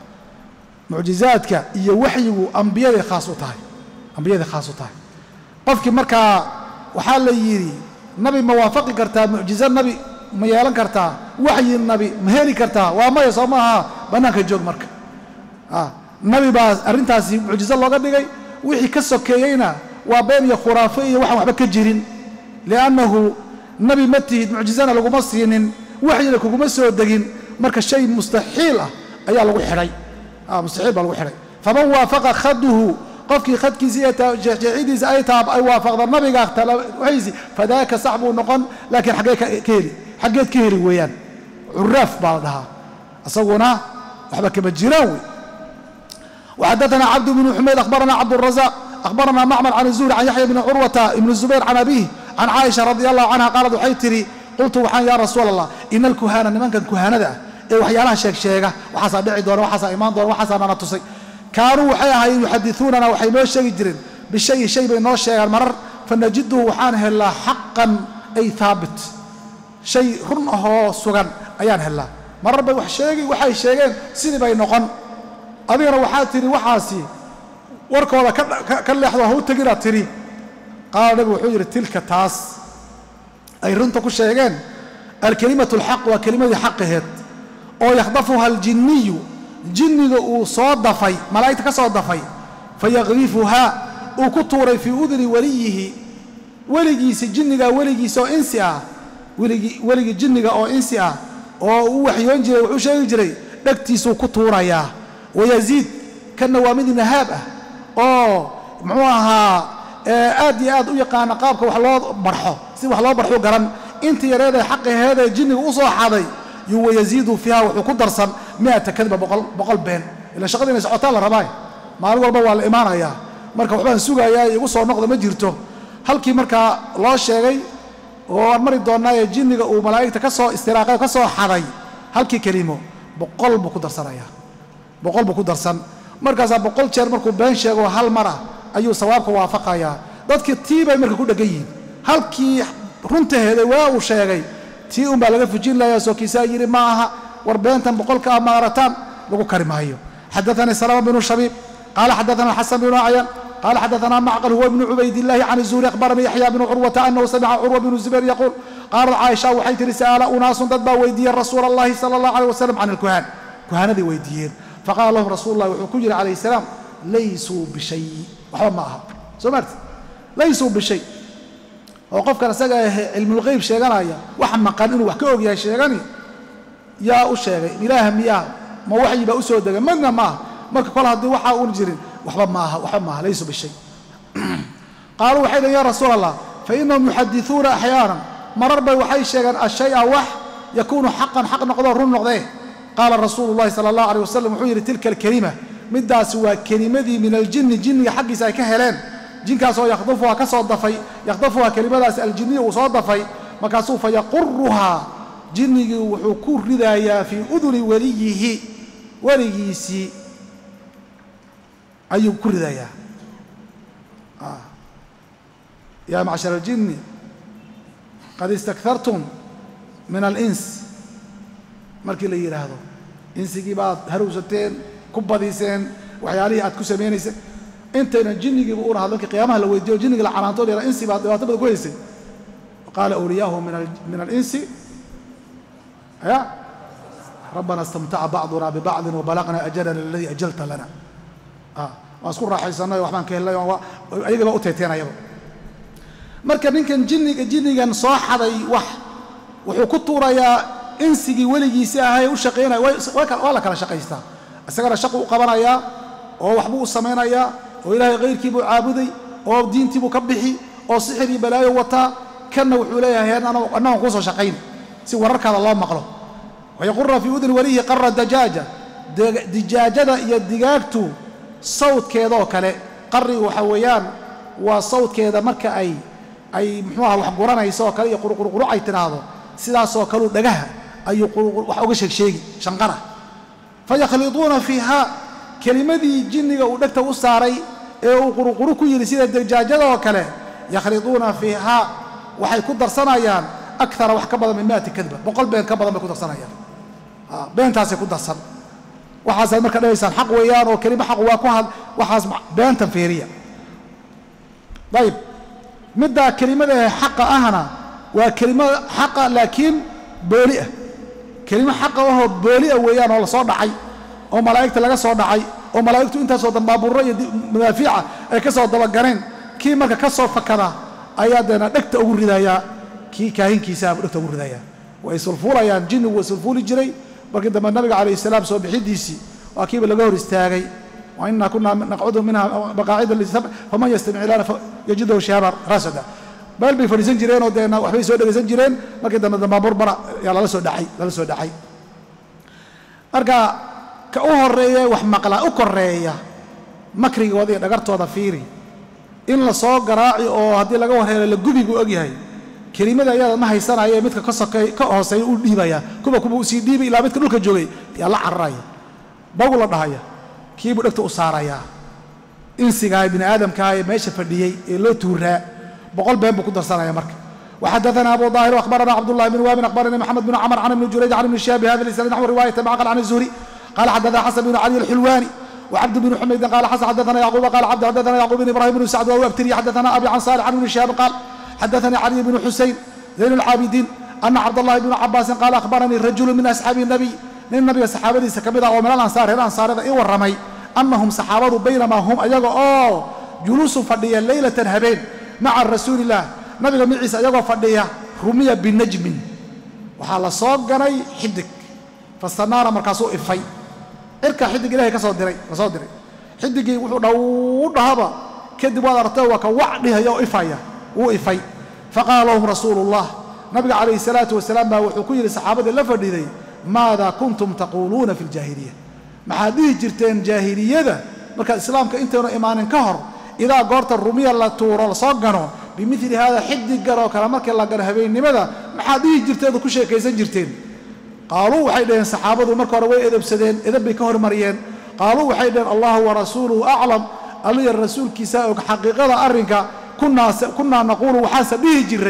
معجزات كيوحي أنبياء خاصتها أنبياء خاصتها قفك مركا وحال يري نبي موافق كرتا معجزة النبي ما يعلن كرتا وحي النبي مهري كرتا وما يسمعها بناك الجوج مركا آه نبي باز أرنتاسي معجزة الله قد جاي وحي كسكيينا وبين خرافية وحنا وحبك كجيرين لأنه النبي متى معجزنا لو مصرين وحي لك ومسوا الدقين مركا شيء مستحيل أي لو حري آه مستحيل لو حري فمن وافق خده قفك خدك زيادة جعيدي زايتاب أي وافق النبي قاقتل وحيزي فذاك صعب ونقن لكن حقيقة كيري حقيقة كيري ويان عراف بعضها أصونا وحبك بجراوي. وحدثنا عبد بن حميد أخبرنا عبد الرزاق أخبرنا معمر عن الزهري عن يحيى بن عروة بن الزبير عن أبيه عن عائشة رضي الله عنها قالت وحيتري قلت وحان يا رسول الله إن الكهانة من كان كهانة ده إيه وحيالها شيك شيكة وحسا بيعي دور وحسا إيمان دور وحسا أنا تصي كانوا وحيها يحدثوننا وحي نوش شيء بالشيء شيء بين نوش شيء المرر فنجده وحان هلا حقا أي ثابت شيء رنه سجن أيان هلا مرة بوحشيء وحي شيئين سيدي بين نقن أبينا وحاتري وحاسي وركولا كل لحظة هو تجرى تري قال نبي وحجر تلك تاس أي رنتك الشيئين الكلمة الحق وكلمة حق هاد أو يخطفها الجني جني وصادفي ملائكة صادفي فيغرفها وكتوري في أذن وليه ولجيس الجني ولجيس أو إنسئة ولجي ولجي الجني أو إنسئة أو وحي ينجري وحوش يجري نكتيس كتوريا ويزيد كالنوامد نهابة أو معها آدي آد ويقان قابك وحلو برحو سي وحلو برحو قرن انت يا ريت حق هذا الجن وصاح هذا يو يزيد فيها وحكو درسا مئة كذبة بقل بقل بين إلا شغلنا سعوتها الرباي ما هو البوا الإيمان يا مركب وحبان سوقا يا يوصل نقطة ما جرته هل كي مركب الله شيء ومرد دونا الجن وملائكة كسو استراقة كسو حري هل كي كلمة بقل بقو درسا يا بقل بقو درسا مركز بقول شر مركب بين شيء وهل مرة أيو سوابك وافقا يا ضد كتيبة مركب كودا جيد هل كي runtaheeda waa uu sheegay tii un baa laga fujin lahaa soo kiisaa yiri ma aha war beentan boqolka amaarataan lagu kari maayo حدثني سلام بن شبيب قال حدثنا الحسن بن عيان قال حدثنا معقل هو ابن عبيد الله عن الزهري أخبرني يحيى بن عروة أنه سمع عروة بن الزبير يقول قال عائشة وحيت رسالة أناس ضد ويدي رسول الله صلى الله عليه وسلم عن الكهان كهان ذي ويديين فقال لهم رسول الله وحكجر عليه السلام ليسوا بشيء وحب معها سمعت ليسوا بشيء وقف كان سجى علم الغيب شيئا يا وحما قال إنه وحكوه يا شيئا يا أشياء إله مياه ما وحي بأسود منا ما ما كل هذا وحى ونجرين وحب معها وحب معها ليسوا بالشيء قالوا وحيدا يا رسول الله فإنهم يحدثون أحيانا مرر بوحي شيئا الشيء وح يكون حقا حقا نقدر رن نقضيه قال رسول الله صلى الله عليه وسلم وحير تلك الكلمة مدى سوى كلمة من الجن جن حق ساي كهلان جن كاسو يخطفها كصدفي يخطفها كلمة الجن وصدفي ما كاسو فيقرها جن وحكور ردايا في أذن وليه وليسي أي كل ردايا آه. يا معشر الجن قد استكثرتم من الإنس مركي لي هذا إنسي بعض هروستين كبديسين وحيالي أتكو سمينيسين أنت الجن يقولون هذا قيامها لو يديو الجن العناطول إلى إنسي بعض يعتبر كويسين وقال أولياءه من من الإنس يا ربنا استمتع بعضنا ببعض وبلغنا أجلنا الذي أجلت لنا آه وأذكر راح يسمى وحمان كهلا وأيقظ أوتيتين أيضا مركب يمكن جني جني صاح هذا وح وحكتورا يا إنسي ولي ساهي وشقينا ولا كان شقيستا السجارة شقوا قبنا يا أو وحبو السمينا يا وإلهي غير كيبو عابدي أو دين تبو كبحي أو سحري بلاي وطا كنا وحوليها هي أنا أنا قصة شقين سوى ركض الله مقله ويقر في أذن وليه قر الدجاجة دجاجة يدجاجته صوت كذا كله قري وحويان وصوت كذا مركا أي أي محوها وحقورانا يسوى كله يقر قر قر أي تناظر سلا سوى كله دجاها أي يقر وحوجش شيء شنقرة فيخلطون فيها كلمة دي جنة ودكت وصاري أو قر قر كل سيد الدجاجة وكله يخلطون فيها وحيكون درسنايان أكثر وحكبض من مئة كذبة بقول بين كبض ما يكون درسنايان آه بين تاس يكون درسن وحاس المركز ليس حق ويان وكلمة حق واكوها وحاس بين تنفيرية طيب مدة كلمة حق أهنا وكلمة حق لكن بولئة كلمة حق وهو بولئة ويان ولا صار دعي أو ملائكة لقى صار دعي أو ملائكة أنت صار باب الرأي منافعة أي كسر ضلقانين كي ما كسر فكذا أيادنا دكت أقول ردايا كي كاين كيساب دكت أقول ردايا ويسلفوا يان جن ويسلفوا الجري بركد ما النبي عليه السلام سو بحديثي وأكيد لقوا استاغي وإنا كنا نقعد منها مقاعد للسبع فمن يستمع لنا يجده شهابا راسدا بل بفريسين جيرين ودينا وحبي سو دغسن جيرين markii dambe damba burbara yaa la soo dhacay la soo dhacay arka ka u horeeyay wax maqla u koreeya makrigoodii dhagartooda fiiri in la soo garaaci oo hadii laga wareero la gubigu og yahay kelimada ayada ma haysanaayo midka ka sokay ka hooseey u dhiibaya kuba kuba u sii dhiibay ilaa midka dhulka joogay yaa la carray bagu la dhahaya kiibu dhagta u saaraya insiga ibn aadamka ay meesha fadhiyay ee loo tuuraa بقول بين بكون سنة مرك وحدثنا أبو ظاهر وأخبرنا عبد الله بن وهب أخبرنا محمد بن عمر عن ابن جريج عن ابن الشهاب هذا الإسناد نحو رواية معقل عن الزهري قال حدثنا حسن بن علي الحلواني وعبد بن حميد قال حسن حدثنا يعقوب قال عبد حدثنا يعقوب بن إبراهيم بن سعد وهو أبتري حدثنا أبي عن صالح عن ابن الشهاب قال حدثني علي بن حسين زين العابدين أن عبد الله بن عباس قال أخبرني رجل من أصحاب النبي من النبي الصحابة سكبدا ومن الأنصار الأنصار إيه والرمي أنهم صحابة بينما هم أيقوا أوه جلوس فرديا ليلة هبين مع الرسول الله نبي ميعيس أيقوا فرديا رمي بالنجم وحال صوت جني حدك فاستنار مركزو إفاي إركا حدك إلهي كسر دري كسر دري حدك ودور هذا كذب ولا رتوى كوعدها يا إفايا وإفاي فقال لهم رسول الله نبي عليه الصلاة والسلام وحكي للصحابة اللفظ ذي ماذا كنتم تقولون في الجاهلية ما هذه جرتين جاهلية ذا مركز الإسلام كأنتم إيمان كهر إذا قرت الرمية اللي تورا لصاقنوا بمثل هذا حد الجرى وكلامك الله جرى بين لماذا ما هذه جرتين كل شيء كيسن جرتين قالوا وحيدين صحابة ومركوا روي إذا بسدين إذا بكهر مريان قالوا وحيدين الله ورسوله أعلم علي الرسول كساء حقيقة أرنك كنا كنا نقول وحاسب به جري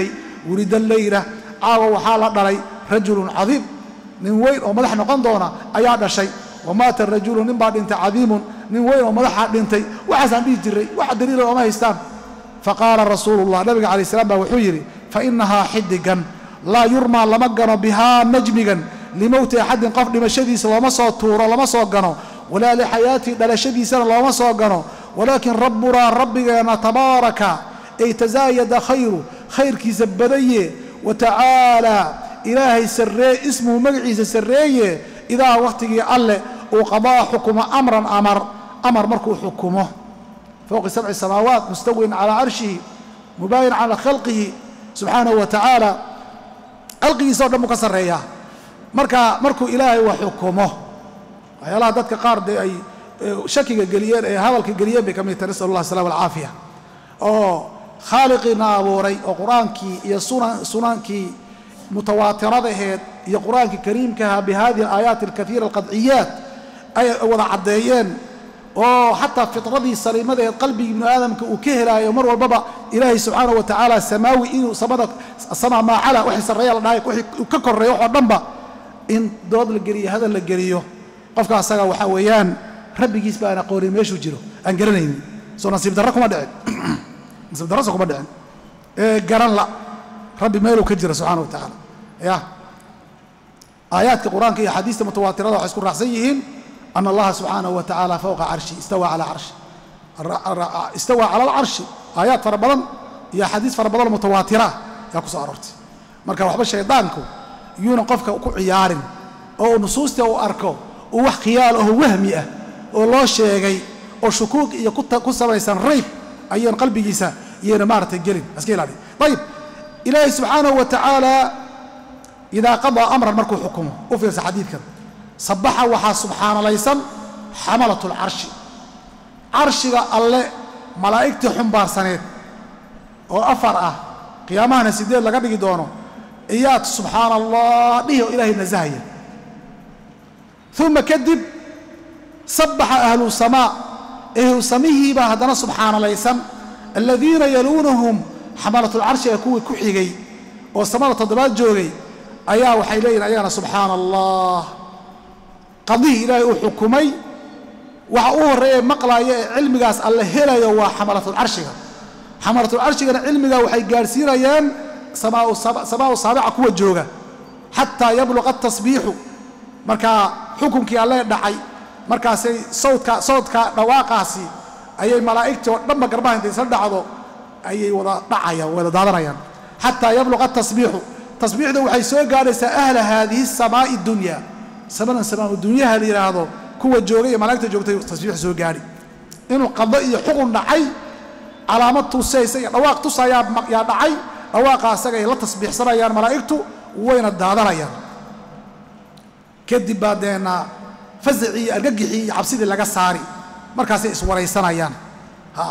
ولد الليلة عاو وحالة دلي رجل عظيم nin weyn oo madax noqon doona ayaa dhashay wamaata rajulu nin baa dhintay cadiimun nin weyn oo madaxa dhintay waxaasaan dhihi jiray waxa daliil oo ma haystaan faqaala rasuulullah nabiga calayhi salaam baa wuxuu yidhi fa innahaa xidigan laa yurmaa lama gano bihaa najmigan limowti axadin qof dhimashadiisa looma soo tuuro lama soo gano walaa lixayaatii dhalashadiisana looma soo gano walaakin rabbunaa rabbigeena tabaaraka ay tasaayada khayru khayrkiisa badaye watacaalaa ilaahay sarreeye ismuhu magaciisa sarreeye idaa wakhtigii alleh uu qadaa xukumo amran amar amar markuu xukumo fowqi sabci samaawaat mustawin calaa carshihi mubaayin calaa khalqihi subxaanahu wa tacaala khalqigiisa o dhan buu ka sarreeyaa marka markuu ilaahay wax xukumo waxyaalaha dadka qaar dee ay shakiga geliyeen ee hadalka geliyeen bay ka mid tahay nasal allah asalama alcaafiya oo khaaliqiina abuuray oo qur-aankii iyo sunankii mutawaatiradaheed iyo qur-aankii kariimkaha bihadihi alaayaati alkaiira alqadciyaat ay wada caddeeyeen oo xataa fitradii saliimadeed qalbigii ibnu aadamka uu ka helaayo mar walbaba ilaahay subxaanahu wa tacaala samaawi inuu samada samaa maacala waxay sarreeya la dhahay wixii ka korreeyo waxoo dhanba in dood la geliyo hadal la geliyo qofka asaga waxaa weeyaan rabbigiis baan aqoonin meeshuu jiro aan garanaynin soo nasiib darro kuma dhicin nasiib darro soo kuma dhicin ee garan la rabbi meeluu ka jira subxaana wa tacaala ya aayaadka qur-aanka iyo axaadiista mutawaatirada waxay isku raacsan yihiin ana allaha subxaanahu wa tacaala fowqa carshi istawa calaa carshi istawa cala alcarshi aayaad fara badan iyo axaadiis fara badanoo mutawaatira yaa ku soo aroortay marka waxba shaydaanku yuuna qofka ku ciyaarin oo nusuusta uu arko uu wax khiyaal aho wahmi ah oo loo sheegay oo shukuug iyo ku samaysan rayb ayaan qalbigiisa iyana maaragtay gelin iska ilaali ayib ilaahay subxaanahu wa tacaala idaa qadaa amran markuu xukumo u fiirsa xadiidkan sabaxa waxaa subxaanalaysan xamalatu lcarshi carshiga alle malaa'igtii xumbaarsaneed oo afar ah qiyaamahana sideed laga dhigi doono iyaad subxaana allah dhihi oo ilaahay nasahaya uma kadib sabaxa ahlu samaa ehlu samihiibaa haddana subxaanalaysan aladiina yaluunahum xamalatulcarshiga kuwii ku xigay oo samada toddobaad joogay ayaa waxay leeyihin ayagana subxaana allah qadihii ilaahay uu xukumay waxa u horreeya maqlaaya ee cilmigaas alle helayo waa xamalatulcarshiga xamalatulcarshigana cilmigaa waxay gaadhsiinayaan samaau saabica kuwa jooga xataa yabluqa atasbiixu markaa xukunkii alle dhacay markaasay sawdka sawdka dhawaaqaasi ayay malaa'igtii oo dhanba garbaha intay isla dhacdo ayay wada dhacayaan wada daadanayaan xataa yabluqa atasbiixu tasbiixda waxay soo gaadhaysaa ahla haadihi samaa'i dunya samadan samaa dunyaha la yidhaahdo kuwa joogay iyo malaa'igta joogtay tasbiix soo gaadhi inuu qado iyo xukun dhacay calaamad tusaysa iyo dhawaaq tusayaa yaa dhacay dhawaaqa asaga ay la tasbiixsanayaan malaa'igtu wayna daadanayaan kadib baa deena fasacii iyo argagixii iyo cabsidii laga saari markaasay iswaraysanayaan ha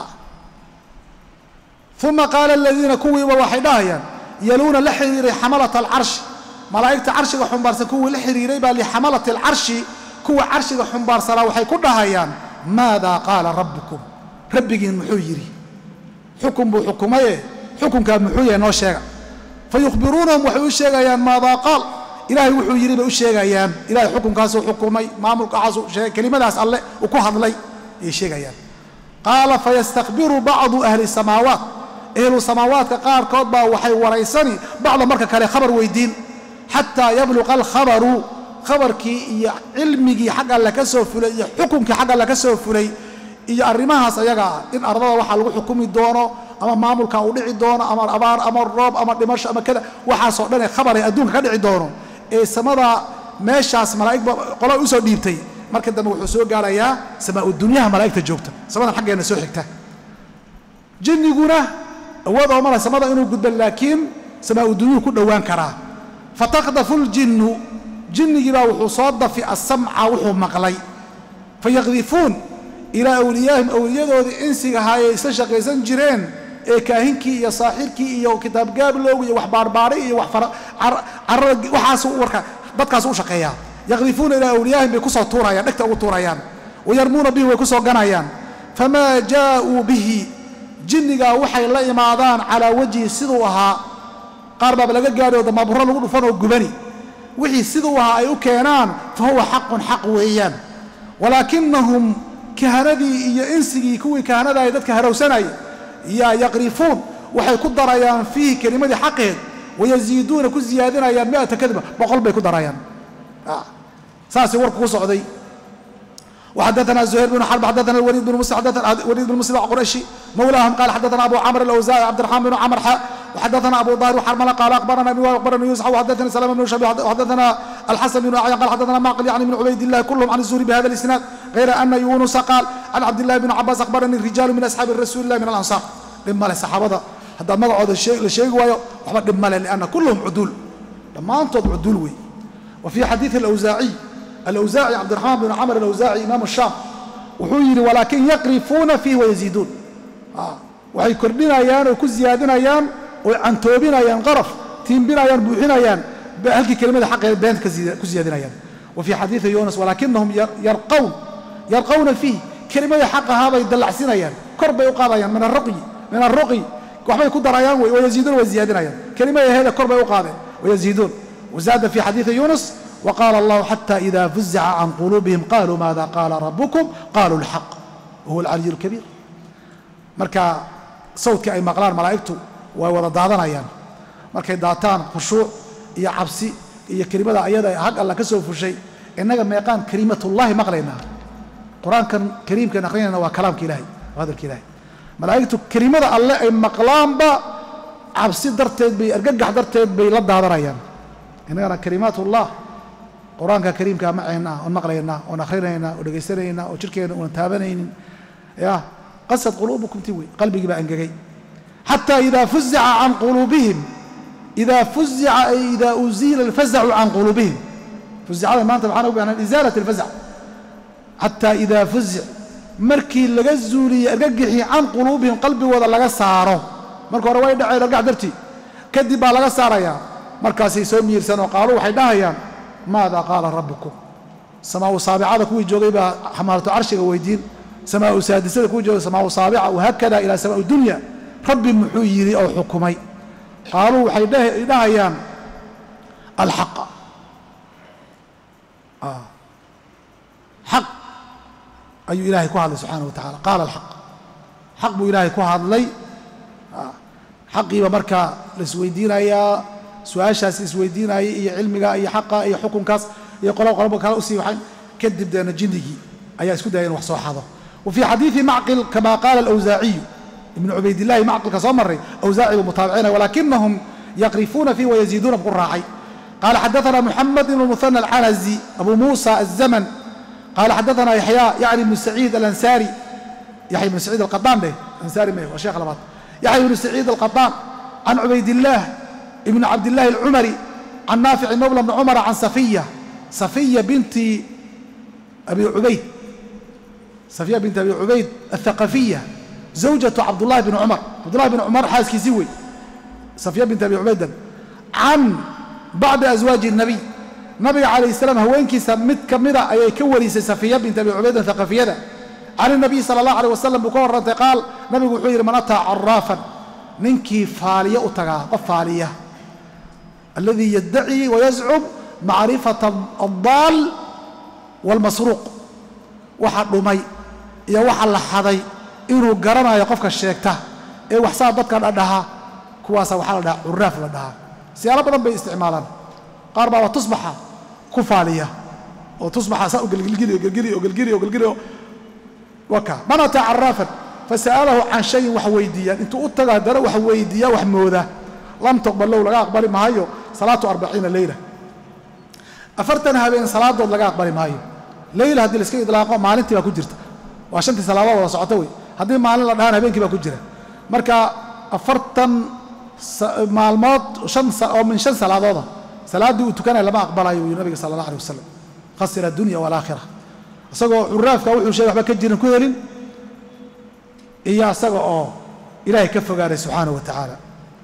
uma qaala aladiina kuwiiba waxay dhahayaan yaluuna la xiriiray xamalata alcarshi malaa'igta carshiga xumbaarsan kuwii la xiriiray baa lixamalati alcarshi kuwa carshiga xumbaarsanaa waxay ku dhahayaan maadaa qaala rabbukum rabbigiin muxuu yidhi xukun buu xukumaye xukunkaa muxuu yahay noo sheega fa yukhbiruunahum waxay u sheegayaan maadaa qaal ilaahay wuxuu yidhi bay u sheegayaan ilahay xukunkaasuu xukumay maamulkacaasuu sheegay kelimadaas alle uu ku hadlay ayay sheegayaan qaala fayastakbiru bacdu ahli samaawaat ehlu samaawaadka qaarkood baa waxay waraysani bacda marka kale khabar weydiin xataa yabluqa alkhabaru khabarkii iyo cilmigii xag alle ka soo fulay iyo xukunkii xag alle ka soo fulay iyo arrimahaas ayaga ah in ardada waxaa lagu xukumi doono ama maamulka uu dhici doono ama abaar ama roob ama dhimasho ama kada waxaasoo dhan ee khabar ee adduunka ka dhici doono ee samada meeshaas malaa'igba qola u soo dhiibtay marka dambe wuxuu soo gaarayaa samaa dunyaha malaa'igta joogta samadan xaggeena soo xigta jinniguna awood oo mala samada inuu gudbo laakiin samaa dunyuhu ku dhowaan karaa fataqdafu ljinnu jinnigii baa wuxuu soo dafi asamca wuxuu maqlay fayaqdifuun ilaa awliyaahim awliyadoodii insiga ahaayey isla shaqaysan jireen ee kaahinkii iyo saaxirkii iyo kitaabgaablowg iyo wax baarbaaray iyo waxaas warka dadkaas u shaqeeyaa yaqdifuuna ilaa awliyaahim bay ku soo tuurayaan dhegta ugu tuurayaan wayarmuuna bihi way ku soo ganayaan famaa jaa'uu bihi jinnigaa waxay la imaadaan calaa wajhi siduu ahaa qaar baaba laga gaadhay oo damaaburro lagu dhufan oo gubani wixii siduu ahaa ay u keenaan fa huwa xaqun xaq weeyaan walaakinahum kahanadii iyo insigii kuwii kahanada ay dadka harowsanayay yaa yaqrifuun waxay ku darayaan fiihi kelimadii xaqeed wayaziiduuna ku ziyaadinayaan mi'ata kadba boqol bay ku darayaan saasay warku ku socday وحدثنا زهير بن حرب حدثنا الوليد بن مسلم حدثنا الوليد بن مسلم القرشي مولاهم قال حدثنا ابو عمرو الاوزاعي عبد الرحمن بن عمرو وحدثنا ابو ضار وحرمله قال اخبرنا ابي اخبرنا يوسف وحدثنا سلام بن شبيب وحدثنا الحسن بن عيان قال حدثنا معقل يعني من عبيد الله كلهم عن الزهري بهذا الاسناد غير ان يونس قال عن عبد الله بن عباس اخبرني الرجال من اصحاب الرسول الله من الانصار لما الصحابه هذا مقعد الشيء لشيء وايو وحمد لما لان كلهم عدول لما انتم عدول وي وفي حديث الاوزاعي الاوزاعي عبد الرحمن بن عمرو الاوزاعي امام الشام وحير ولكن يقرفون فيه ويزيدون آه. وحي كردينayaan oo ku ziyaadinayaan oo aan toobinayaan qaraf tiimbinayaan buuxinayaan halkii kelimada xaqeed been ka ku ziyaadinayaan وفي حديث يونس ولكنهم يرقون يرقون فيه كلمه حقها bay dalacsinayaan kor bay u qaadayaan min arqi min arqi waxbay ku darayaan way yaziidun way ziyaadinayaan كلمه هذا kor bay u qaadeen ويزيدون وزاد في حديث يونس وقال الله حتى إذا فزع عن قلوبهم قالوا ماذا قال ربكم قالوا الحق وهو العلي الكبير marka sawdka ay maqlaan malaa'igtu way wada daadanayaan markay daataan khushuuc iyo cabsi iyo kelimada ayada haq Allah ka soo fushay inaga meeqaan kalimatullah maqlayna quraankan kariimkan aqrinayna waa kalaamka ilaahay hadalka ilaahay malaa'igtu kelimada Allah ay maqlaanba cabsi darteed bay argagax darteed bay la daadanayaan inaga kalimatullah quraanka kariimka ma ayna oo maqlayna oo akhrinayna oo dhageysanayna oo jirkeena oo taabanaynin ya qasad qulubukum tiwi qalbiga ba angagay hatta idha fuz'a an qulubihim idha fuz'a ay idha uzila al-faz'u an qulubihim fuz'a maanta waxaan u baahnaa izaalat al-faz'a hatta idha fuz'a markii laga zuuliyo argagixi an qulubihim qalbigooda laga saaro marka hore way dhacay argagax darti kadib baa laga saaraya markaasay soo miirsan oo qaalo waxay dhahayaan ماذا قال ربكم سماء سابعة كوي جوغيبا حمالة عرشك ويدين سماء سادسة كوي جوغيبا سماء سابعة وهكذا إلى سماء الدنيا رب محيري أو حكمي قالوا حيداه إلهيان الحق آه. حق أي إلهي كوهد سبحانه وتعالى قال الحق حق بو إلهي كوهد لي آه. حقي ومركا لسويدين يا سؤاشاس isweydiinay iyo cilmiga iyo xaqa iyo xukunkaas iyo qolo qolo kala u sii waxan kadib deena jindigi ayaa isku dayeen wax soo xado وفي حديث معقل كما قال الأوزاعي ابن عبيد الله معقل كصمري أوزاعي ومتابعين ولكنهم يقرفون فيه ويزيدون بقراعي قال حدثنا محمد بن المثنى العنزي أبو موسى الزمن قال حدثنا يحيى يعني بن سعيد الأنساري يحيى بن سعيد القطان ده أنساري ما هو الشيخ لبط يحيى بن سعيد القطان عن عبيد الله ابن عبد الله العمري عن نافع مولى بن عمر عن صفية صفية بنت أبي عبيد صفية بنت أبي عبيد الثقفية زوجة عبد الله بن عمر عبد الله بن عمر حاس كيزوي صفية بنت أبي عبيد عن بعض أزواج النبي النبي عليه السلام هوينكي سمت كمرة أي كوري صفية بنت أبي عبيد الثقفية عن النبي صلى الله عليه وسلم بكورة قال نبي وحير منطها عرافا ننكي فالية أتغى قفالية الذي يدعي ويزعم معرفة الضال والمسروق واحد رمي يا واحد لحظي إنه قرنا يقفك الشيكته إيه وحساب ضدك لدها كواسا وحال لدها عراف لدها سيارة بدن باستعمالا قاربة وتصبح كفالية وتصبح ساء قلقلي قلقلي وقلقلي وقلقلي وكا من أتى عرافا فسأله عن شيء وحويديا انتو اتغى درا وحويديا وحموده لم تقبل له لغا اقبل ماهيو صلاه أربعين ليله افرتنا بين صلاه دود لغا اقبل ماهيو ليله hadii la iska idlaaqo maalintii ba ku jirta waa shantii salaadood wada socota way hadii maalin la dhahan habeenkii ba ku jira marka afartan maalmood shan oo min shan salaadood salaadii uu tukanay lama aqbalayo nabiga sallallahu alayhi wasallam khasira dunya wal aakhirah asagoo curaafka wuxuu sheegay waxba ka jirin ku helin iyo asaga oo ilaahay ka fogaaray subhanahu wa ta'ala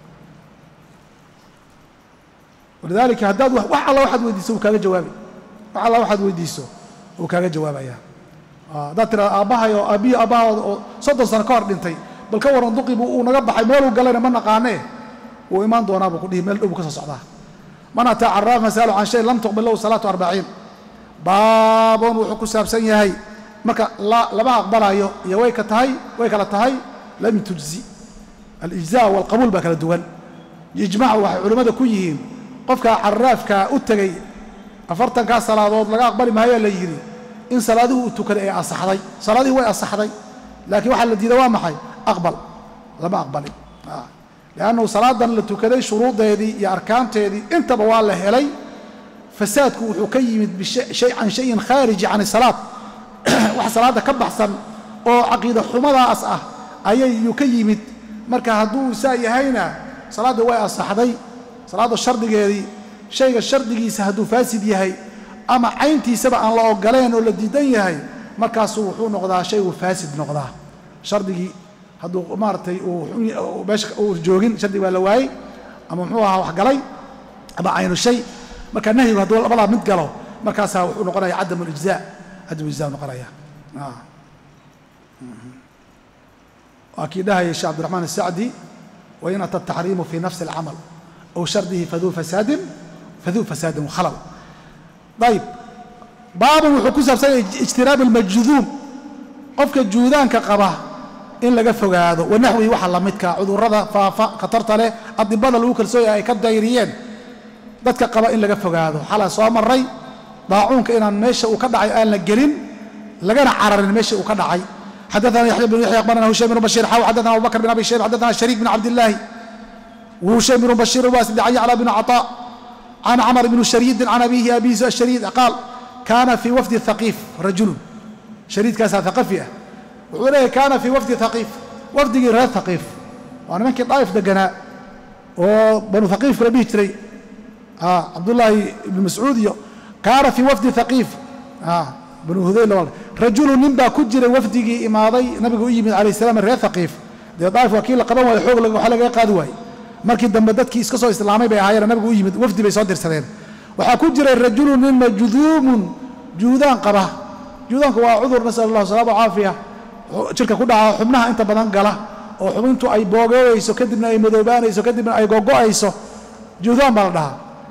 ولذلك هداد wax alla waxaad weydiiso uu kaaga jawaabi wax alla waxaad weydiiso uu kaaga jawaabaya ah dad tira aabahayo abi abaha oo soddon sano ka hor dhintay bal ka waran duqibu uu naga baxay meel uu galayna ma naqaanee وإيمان دونا بكله مل أبو كسر صعدا من أتى عراف مسألة عن شيء لم تقبل له صلاة أربعين باب وحكو سابسين يهي مركا لا لما أقبل يو يويك تهي ويك لا تهي لم تجزي الإجزاء والقبول بك الدول يجمعوا علماء كلهم قفك عراف كأتجي أفرتن كصلاة لقى أقبل ما هي اللي يجري إن صلاته تكر إيه أصحدي صلاته هو أصحدي لكن واحد الذي دوام حي أقبل لما أقبل آه. لأنه صلاة اللي تكري شروط هذه يا أركان هذه أنت بوالله إلي فسادك وحكيم بشيء عن شيء خارج عن الصلاة واحد صلاة كبحسن أو عقيدة حمضة أسأه أي يكيمت مركا هدو ساي هينا صلاة هو أصحدي صلاة الشرط هذه شيء الشرط يسهدو فاسد يهي أما عينتي سبع الله قالين ولا ديدين يهي مركز وحو نقضى شيء فاسد نقضى شرطي هدو مارتي وباش وجوجين شرطي ولا واي أما محوها وحقلي أما عين الشيء مركز نهي هدو الله مد قالوا مركز وحو نقضى عدم الإجزاء عدم الإجزاء نقضى آه وأكيد هي الشيخ عبد الرحمن السعدي وإن أتى التحريم في نفس العمل أو شرطه فذو فساد فذو فساد وخلل طيب باب وحكو سابسين اجتناب المجذوم قفك الجودان كقبه إن لقى فوقاده ونحوه وحا لمدك عذور رضا فافا خطرت له الضباط الوكل سوية أي كالدايريين ذاتك قبه إن لقى فوقاده حالا صوام الري ضاعونك إن الميشة وكدعي آل نقلين لقانا عرر الميشة وكدعي حدثنا يحيى بن يحيى أخبرنا هشام بن بشير حاو حدثنا أبو بكر بن أبي شيبة حدثنا شريك بن عبد الله وهشام بن بشير واسد على بن عطاء عن عمر بن الشريد عن أبيه أبي الشريد قال كان في وفد الثقيف رجل شريد كاسا ثقفية وعليه كان في وفد ثقيف وفد غير ثقيف وأنا منك طائف دقناء وبنو ثقيف ربيه تري آه عبد الله بن مسعود كان في وفد ثقيف آه بنو هذيل رجل نبا كجر وفدي إماضي نبي يجي عليه السلام الرياض ثقيف دي طائف وكيل قبل ويحوق لك وحلقة قادواي markii dambe dadkii iska soo islaamay bay ahaayeen nabigu u yimid wafdi bay soo dirsadeen waxa ku jiray rajulun min majduumun juudaan qaba juudaanku waa cudur nasallallahu salaam aafiya jirka ku dhaca xubnaha inta badan gala oo xubintu ay boogeeyso kadibna ay madoobaanayso kadibna ay gogo'ayso juudaan baa la dhahaa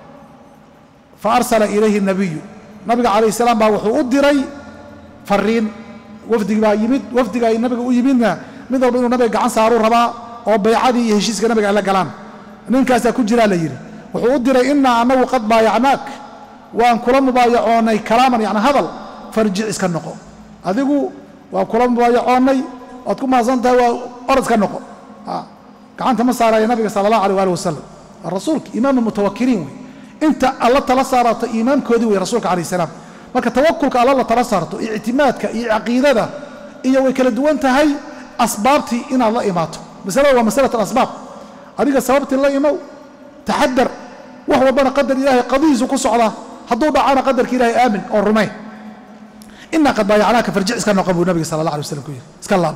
fa arsala ilayhi nabiyyu nabiga calayhi salaam baa wuxuu u diray fariin wafdiga baa yimid wafdiga ay nabiga u yimidna mid walba inuu nabiga gacan saaro rabaa oo baycadii iyo heshiiska nabiga la galaan ninkaas ku jira la yiri wuxuu u diray inna anagu qad baayacnaak waan kula mubaayacoonay kalaaman yani hadal farjic iska noqo adigu waan kula mubaayacoonay waad ku maasantahay waa orod iska noqo gacanta ma saaraya nabiga sallallahu alayhi wa sallam rasuulka imaam mutawakkiliin way inta alla tala saarato iimaankoodii way rasuulka alayhi salaam marka tawakkulka alla tala saarto i'timaadka iyo aqeedada iyo way kala duwan tahay asbaabtii in alla imaato مسألة ومسألة الأسباب هذه سببت الله يمو تحدر وهو بنا قدر إلهي قضيز وقص على حضور عنا قدر إلهي آمن أو الرمي إنا قد بايعناك فرجع اسكن قبو النبي صلى الله عليه وسلم كوير اسكن الله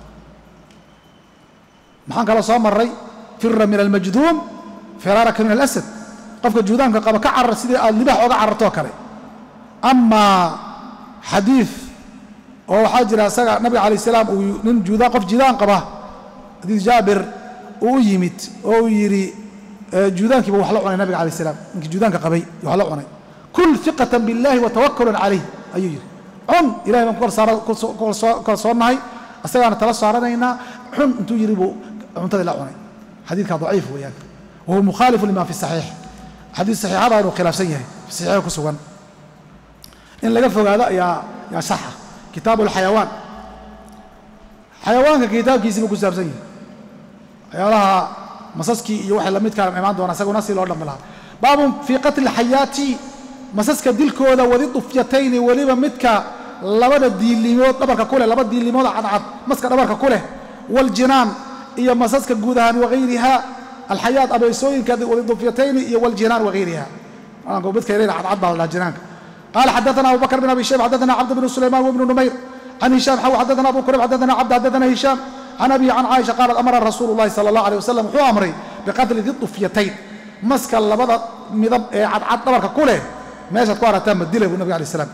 محان قال صام الري فر من المجذوم فرارك من الأسد قفك الجودان قبا كعر سيدي اللباح وقعر توكري أما حديث أو حاجر سقع النبي عليه السلام ونن جودان قف جودان قبا حديث جابر او يمت او يري جودانك بو وحلو عن النبي عليه السلام انك جودانك قبي وحلو عن كل ثقة بالله وتوكل عليه ايو يري عن الهي من كل صار كل صورناي استغانا تلا صارنينا حن انتو يري بو انت لا عن حديث ضعيف وياك وهو مخالف لما في الصحيح حديث صحيح هذا خلاف سيء في الصحيح كسوان ان لقى فوق هذا يا يا صح كتاب الحيوان حيوانك كتابكيسي بو كسابسن يالها مساسكي iyo waxa la mid ka imaan doona asaguna si loo dhamalaha baabun fi qatl alhayati masaska dilkooda wadi dufyatayn waliba midka labada diilimood dhabarka kule labada diilimood cadcad maska dhabarka kule wal jinaan iyo masaska guudahan waqeeriha alhayat abaysooyinka wadi dufyatayn iyo wal jinaan waqeeriha aan go midka yareena cadcad baa la jinaanka قال حدثنا ابو بكر بن ابي شيبه حدثنا عبد بن سليمان وابن نمير عن هشام حو حدثنا ابو كريب حدثنا عبد حدثنا هشام عن ابي عن عائشه قالت امر رسول الله صلى الله عليه وسلم هو امري بقتل ذي الطفيتين مسك لبدا مدب عد عد دبرك كله ماشي كوره تم ديله النبي عليه السلام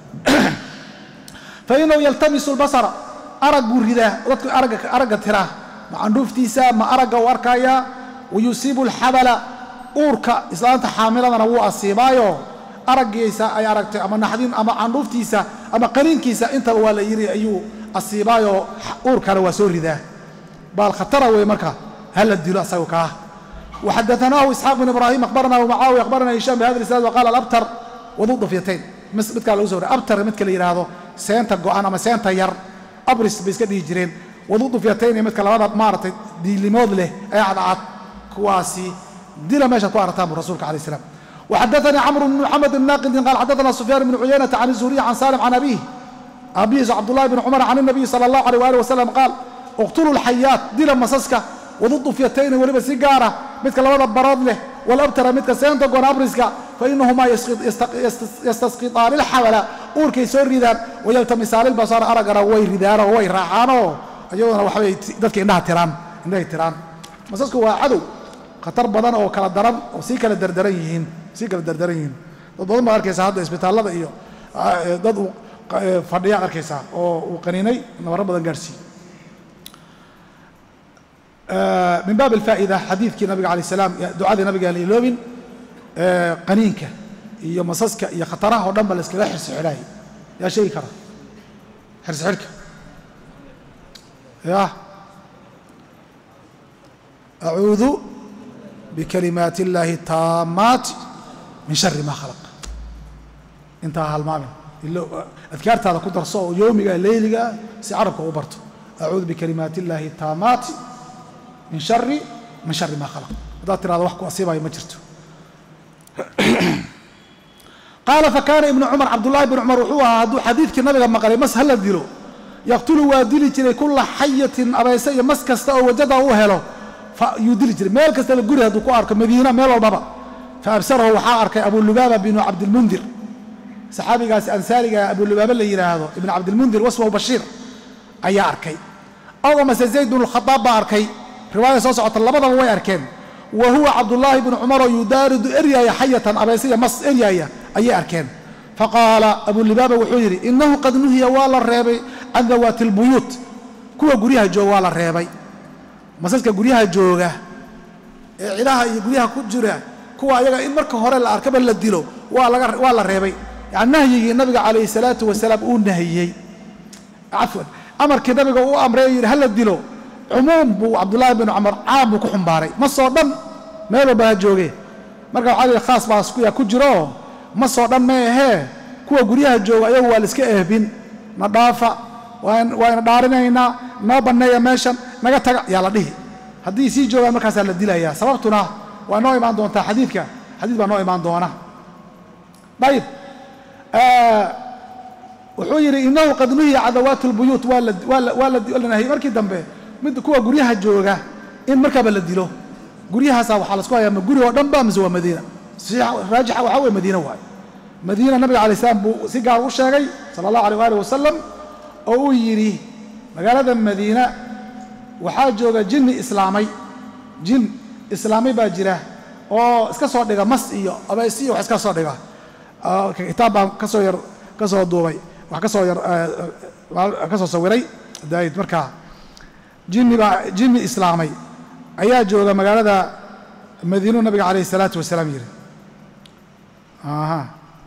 فانه يلتمس البصر ارق ريده ودك ارق ارق ترى ما عندوفتيسا ما ارق واركايا wayusiibu alxabala uurka islaanta xaamiladana wuu asiibaayo araggiisa ay aragtay ama naxdin ama candhuuftiisa ama qaniinkiisa intaba waa la yidhi ayuu asiibaayoo uurkana waa soo ridaa baal khatara wey marka hala dilo asagu kaa وxadaثnaahu isxaaq بn ibrahim akhbarana wmacaawiya akhbarana hishaam bihada isnaad waqaala alabtar wadu dafyatayn midkaa lagu so wariy abtar midka la yidhaahdo seenta go'an ama seenta yar abris bay iska dhihi jireen wadu dafyatayn midka labada maaratay diilimood leh ee cadcad kuwaasi dila meeshaad ku aragtaan bu rasuulka alayh الslam وxadaثnii cmr بn mxamed الnaaqidi qaal xadaثna sufyaan bn cuyaynata can الzuhriy can salim can abihi abihiis cabdullahi bn cumar can الnabiy salى الlahu alيh ali wasalam qaal اqtuluu اlxayaat dila masaska wadu dufyatayni weliba si gaara midka labada barood leh walabtara midka seenta goon abriska fainahumaa yastasqiطaani اlxawala uurkay soo ridaan wayaltamisaani اlbasar aragana way ridaanoo way raacaanoo iyaduna waxbay dadka indhaha tiraan indhahay tiraan masasku waa cadow khatar badan oo kala daran oo sii kala dardaran yihiin sii kala dardaran yihiin dad badan baad arkaysaa hadda isbitaallada iyo dad uu fadhiyaad arkaysaa oo uu qaniinay nabaro badan gaarhsiiye min baab alfaa'ida xadiidkii nabiga alayh salaam ducadii nabiga aan la iloobin qaniinka iyo masaska iyo khataraha oo dhan ba la iskaga xirsi xidhaayay yaa sheegi kara xirsi xidhka ya acuudu bikalimaati illaahi taamaati min shari maa khalaq intaa halmaamin adkaartaada ku darso oo yoomiga leyligaa si carabka u barto acuudu bikalimaati illaahi taamaati min shari min shari maa khalaq haddaad tirahdo wax ku asiibayo ma jirto qaala fakaana ibnu cumar cabdullaahi bn cumar wuxuu ahaa hadduu xadiidkii nabiga maqlay mas hala dilo yaqtulu waa dili jiray kula xayatin abayse iyo mas kasta oo wajada u helo yuu dili jiray meel kastaba guri hadduu ku arko madiina meel walbaba faabsarahu waxaa arkay abulubaaba binu cabdilmundir saxaabigaasi ansaariga abulubaaba la yidhaahdo ibn cabdilmundir wasmahu bashiir ayaa arkay aw amase zayd bnu lkhadaab baa arkay riwaaya soo socota labadaba way arkeen wa huwa cabdullaahi bnu cumaroo yudaaridu eryaaya xayatan abaysiya mas eryaaya ayay arkeen faqaala abulubaaba wuxuu yidhi innahu qad nuhiya waa la reebay can dawaati اlbuyuut kuwa guryaha jooga waa la reebay masaska guryaha jooga ee cidaha iyo guryaha ku jira kuwa ayaga in marka hore la arkaba la dilo waa laga waa la reebay yani nahyigii nabiga calayhi salaatu wasalaam uu nahiyey cafwan amarkii nabiga uu amray yidhi hala dilo cumuum buu cabdullaahi binu cumar caam buu ku xumbaaray masoo dhan meel walba ha joogee marka waxaa lihi khaas baas kuya ku jiro masoo dhan ma ahee kuwa guryaha jooga ayagu waa la iska ehbin na dhaafa waayna dhaarinaynaa noo banneeya meeshan naga taga yaa la dhihi haddii sii joogaan markaasaa la dilayaa sababtuna waa noo imaan doontaa xadiidka xadiid baa noo imaan doona ayib wuxuu yidhi innahu qad nuhiya cadawaatu اlbuyuut waa la nahiyey markii dambe mid kuwa guryaha jooga in markaaba la dilo guryahaasaa waxaa lasku hayaa ma guri oo dhan ba mise waa madiina raajixa waxaa weye madiina waaye madiina nabiga alay slam buu si gaar u sheegay sala allahu alيh alih wasalam oo uu yidhi magaalada madiina waxaa jooga jinni islaamay jin islaamay baa jira oo iska soo dhiga mas iyo abaysi iyo wax iska soo dhiga kitaab baan kasoo yar ka soo duubay wax ka soo yar ka soo sawiray daayid markaa jinni baa jinni islaamay ayaa jooga magaalada madiinu nabiga calayhi salaatu wasalaam yidhi aha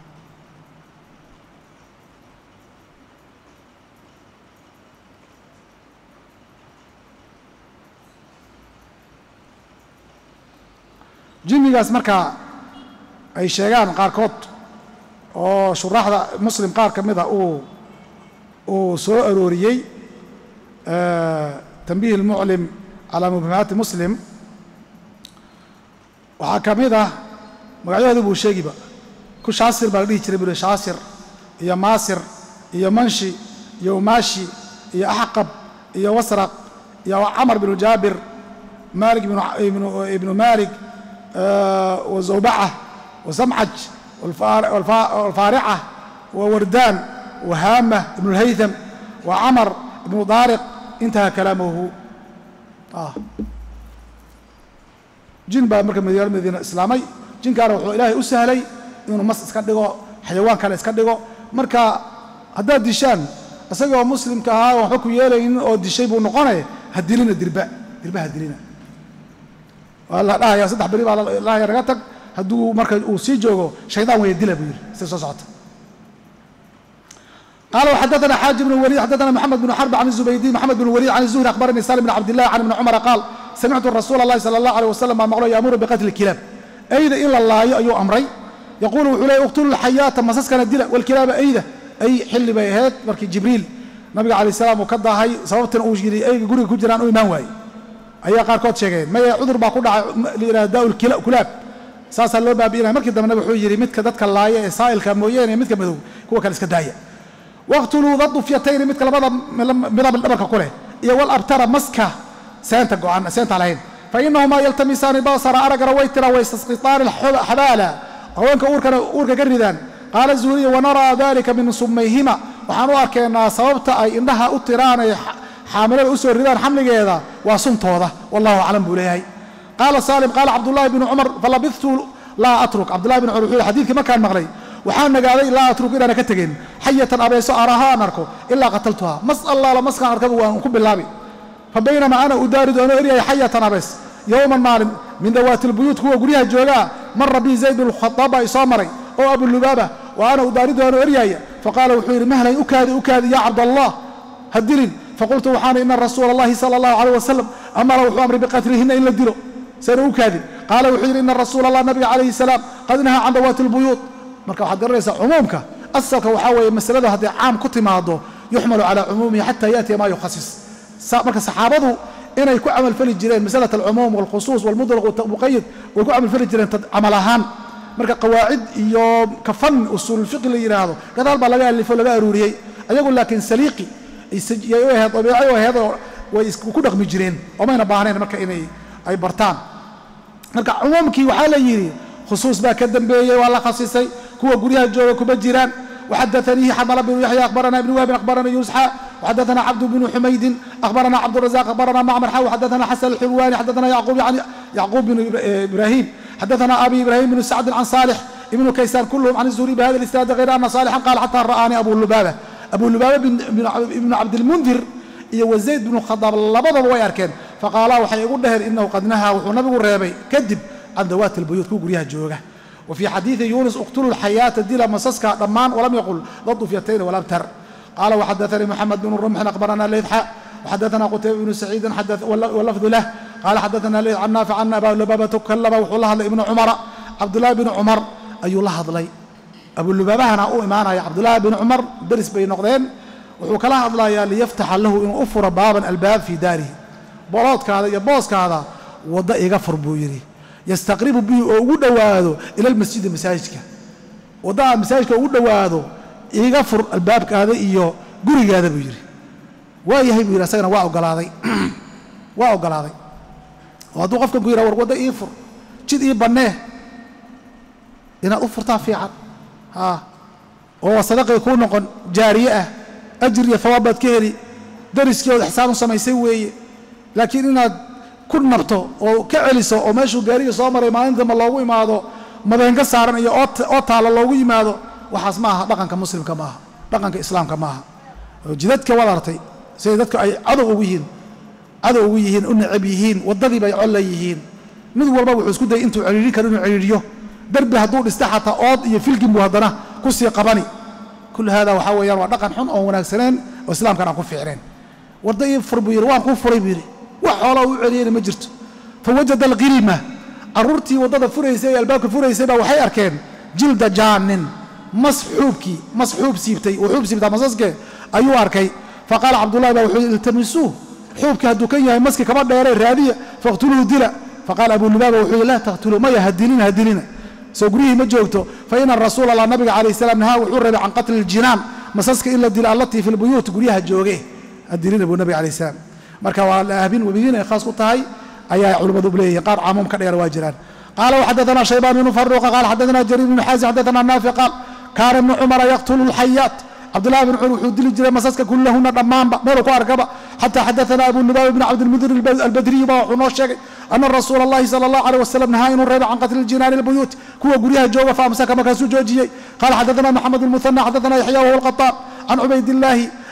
jinnigaas markaa ay sheegaan qaarkood oo shuraaxda muslim qaar ka mida uu uu soo arooriyey tanbiih almuclim calaa mubhimaati muslim waxaa ka mid ah magacyahooda buu sheegiba ku shaasir baa la dhihi jiray buu shaasir iyo maasir iyo manshi iyo umaashi iyo axqab iyo wasraq iyo camar binu jaabir maalik ibnu maalik wazawbaca wasamcaj walfaarica wawardaan wahaamah ibnu lhaytham wacamar ibnu daariq intaha kalaamuhu jin baa marka madiina madiina islaamay jinkaana wuxuu ilaahay u sahlay inuu mas iska dhigo xayawaan kale iska dhigo marka haddaad dishaan isagoo muslimka ahaa waxba ku yeelaynin oo dishay buu noqonaya ha dilina dirba dirba ha dilina والله لا يا صدح بريبا لا يا رجعتك هدو مركز وسيجوجو شيطان ويدله بير سيسوسعته. قال وحدثنا حاج بن الوليد حدثنا محمد بن حرب عن الزبيدي محمد بن الوليد عن الزهري أخبرني سالم بن عبد الله عن ابن عمر قال سمعت الرسول الله صلى الله عليه وسلم مقوله يأمر بقتل الكلاب أيضا إلا الله أيو أمري يقول وحولي اقتلوا الحياة مسسك الدلة والكلاب أيضا أي حل بيهات مركي جبريل النبي عليه السلام وكذا هاي صوبتنا أوجري أي جوري كجران أو إمام واي أي قاركوت شيء ما عذر باقول لإرادة الكلاب ساسا لو بابينا مركي دم النبي حوجري متك دتك الله سائل كمويين متك مدو هو كان اسكداية واقتلوا ضد فيتين متك لبضا مضى بالأبرك كله يوال أبتر مسكة سنت قعنا سنت عليهم فإنهما يلتمسان باصر أرق رويتر ويستسقطان الحبالة هوانك أورك أورك جردان قال الزهري ونرى ذلك من سميهما وحنو أركنا صوبت أي إنها أطران حامل الأسر ردان حمل جيدا وصمت هذا والله أعلم بوليه. قال سالم قال عبد الله بن عمر فلبثت لا أترك عبد الله بن عمر الحديث كما كان مغري وحان قال لا أترك إلا أنا كتجين حية أبي سأرها نركو إلا قتلتها مسأل الله لمسك أركب وأنكب باللابي فبينما أنا أدارد أنا أريا حية أبس يوما مال من ذوات البيوت هو قريها الجولاء مر بي زيد بن الخطاب إصامري أو أبو اللبابة وأنا أدارد أنا أريا فقال وحير مهلا أكاد أكاد يا عبد الله هدلين فقلت وحان إن الرسول الله صلى الله عليه وسلم أمر وحامر بقتلهن إلا الدلو سنة أكاد قال وحير إن الرسول الله النبي عليه السلام قد نهى عن ذوات البيوت مركب حد الرئيس عمومك أصلك وحاوي مسألة هذا عام كتم هذا يحمل على عمومه حتى يأتي ما يخصص مركب صحابته إنه يكون عمل فل الجيران مسألة العموم والخصوص والمطلق والمقيد ويكون عمل فل الجيران عملهان مركب قواعد يوم كفن أصول الفقه اللي يراهو كذا البلاغة اللي فلقة أرورية يقول لكن سليقي يسجيه طبيعي وهذا ويكون رقم الجيران وما ينبهنا مركب إنه أي برتان مركب عمومك وحاله يري خصوص بقى كدم بيه والله خصيصي كوا قريها الجو كوا جيران وحدثني حمل بن يحيى أخبرنا ابن وهب أخبرنا يونس وحدثنا عبد بن حميد أخبرنا عبد الرزاق أخبرنا معمر حاو حدثنا حسن الحلواني حدثنا يعقوب يعني يعقوب بن إبراهيم حدثنا أبي إبراهيم بن سعد عن صالح ابن كيسان كلهم عن الزهري بهذا الإسناد غير أن صالحا قال حتى رآني أبو اللبابة أبو اللبابة بن عبد المنذر وزيد بن الخطاب لبضل ويركن فقال وحي يقول له إنه قد نهى ونبي الريبي كذب عن ذوات البيوت كوا قريها الجوجة. وفي حديث يونس اقتلوا الحياة الدلة مسسك ضمان ولم يقل ضد فيتين ولا ابتر. قال وحدثني محمد بن الرمح أخبرنا الليث وحدثنا قتيبة بن سعيد حدث واللفظ له قال حدثنا الليث عن نافع عن أبا اللبابة تكلم وحولها لابن عمر عبد الله بن عمر أي لحظ لي أبو اللبابة أنا أو إيمانا يا عبد الله بن عمر درس بين نقدين وحكلها الله ليفتح له إن أفر بابا الباب في داره بلاط كذا يباص كذا وضع يغفر بويري يستقرب به ودواده إلى المسجد مساجدك وضع مساجدك ودواده يغفر الباب كذا إياه قري هذا بيجري وياهي بيجري سجنا واو قلاضي واو قلاضي وهذا قفكم بيجري ووضع يفر شد يبناه إن أفر طافعا ها هو صدق يكون نقن جارية أجري ثوابت كهري درس كيو إحسان سما يسوي لكن إن كل نبته أو كعلسه أو ماشوا جارية صامر ما عندهم الله ويماذا ما بينك سارن يا أط أط على الله ويماذا وحسمها بقى كمسلم كماها بقى كإسلام كماها جدتك ولا رتي سيدتك أي عدويين عدويين أنعبيين والضرب يعليين من والله وحسكوا ده أنتوا عريري كانوا عريريو درب هدول استحت أط يفلق مهدنا كسي قبني كل هذا وحوي ودقن حن أو وناكسرين وإسلام كان أقول فعلين وضي فربير وان كفر بيري وحوله وعلينا مجرت فوجد الغريمة أرورتي وضد فريسي الباك فريسي وحي أركان جلد جان مصحوبكي مصحوب سيبتي وحوب سيبتا مصاصك أيو أركي فقال عبد الله بوحي التمسوه حوبك هدوكي مسكي كمان دايري الرادية فاقتلوه دلا فقال أبو اللبابة وحي لا تقتلوا ما يهدلين هدلين سوقريه مجوكته فإن الرسول الله النبي عليه السلام نهى وحرم عن قتل الجنان مساسك إلا الدلاء التي في البيوت قريها الجوغيه الدليل أبو النبي عليه السلام مركا والأهبين وبيين خاص قطعي أي علماء دبليه قال عامهم كدير واجران قال وحدثنا شيبان بن فروق قال حدثنا جرير بن حازم حدثنا النافع قال كان ابن عمر يقتل الحيات عبد الله بن عمر يدل الجري مساسك كلهن ضمان ميرو اركبه حتى حدثنا ابو اللباب بن عبد المنذر البدري وحنو شيخ أن الرسول الله صلى الله عليه وسلم نهى إنه الربع عن قتل الجنان البيوت كوا قريها جوه فامسك مكاسو جوجي قال حدثنا محمد المثنى حدثنا يحيى وهو القطان عن عبيد الله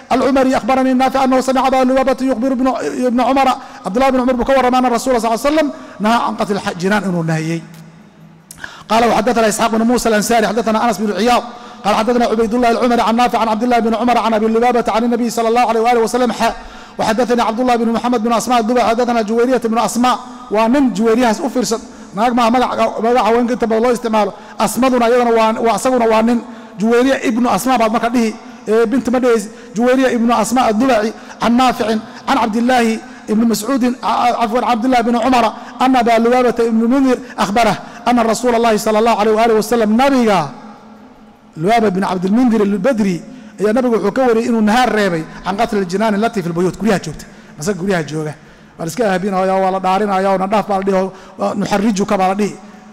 العمري أخبرني النافع أنه سمع أبا لبابة يخبر ابن عمر عبد الله بن عمر بكور أن الرسول صلى الله عليه وسلم نهى عن قتل الجنان إنه نهيي. قال وحدثنا إسحاق بن موسى الأنساري حدثنا أنس بن عياض قال حدثنا عبيد الله العمري عن نافع عن عبد الله بن عمر عن أبي لبابة عن النبي صلى الله عليه وآله وسلم حاء. وحدثني عبد الله بن محمد بن أسماء الدبع حدثنا جويرية بن أسماء ومن جويرية أفرسد naag maa magaca haweenka inta badan loo isticmaalo asmaduna iyadana waa asaguna waa nin juwayriya ibnu asmaa baad marka dhihi binti ma dhahays juwayriya ibnu asmaa ad-dubaci can naaficin can cabdillaahi ibni mascuudin cafwan cabdillahi bni cumara ana aba lubaabata ibni mundir akhbarah ana rasuula allahi sala allahu alayh waalihi wasalam nabiga lubaaba bin cabdilmundir albadri ayaa nabigu wuxuu ka wariyey inuu nahaar reebay can qatli aljinaani allatii fi lbuyuut guryaha joogta masaga guryaha jooga waa iska ahabinaya waa la dhaarinaya oo nadhaaf baa la dhihi nuxarijuka baa la dhihi.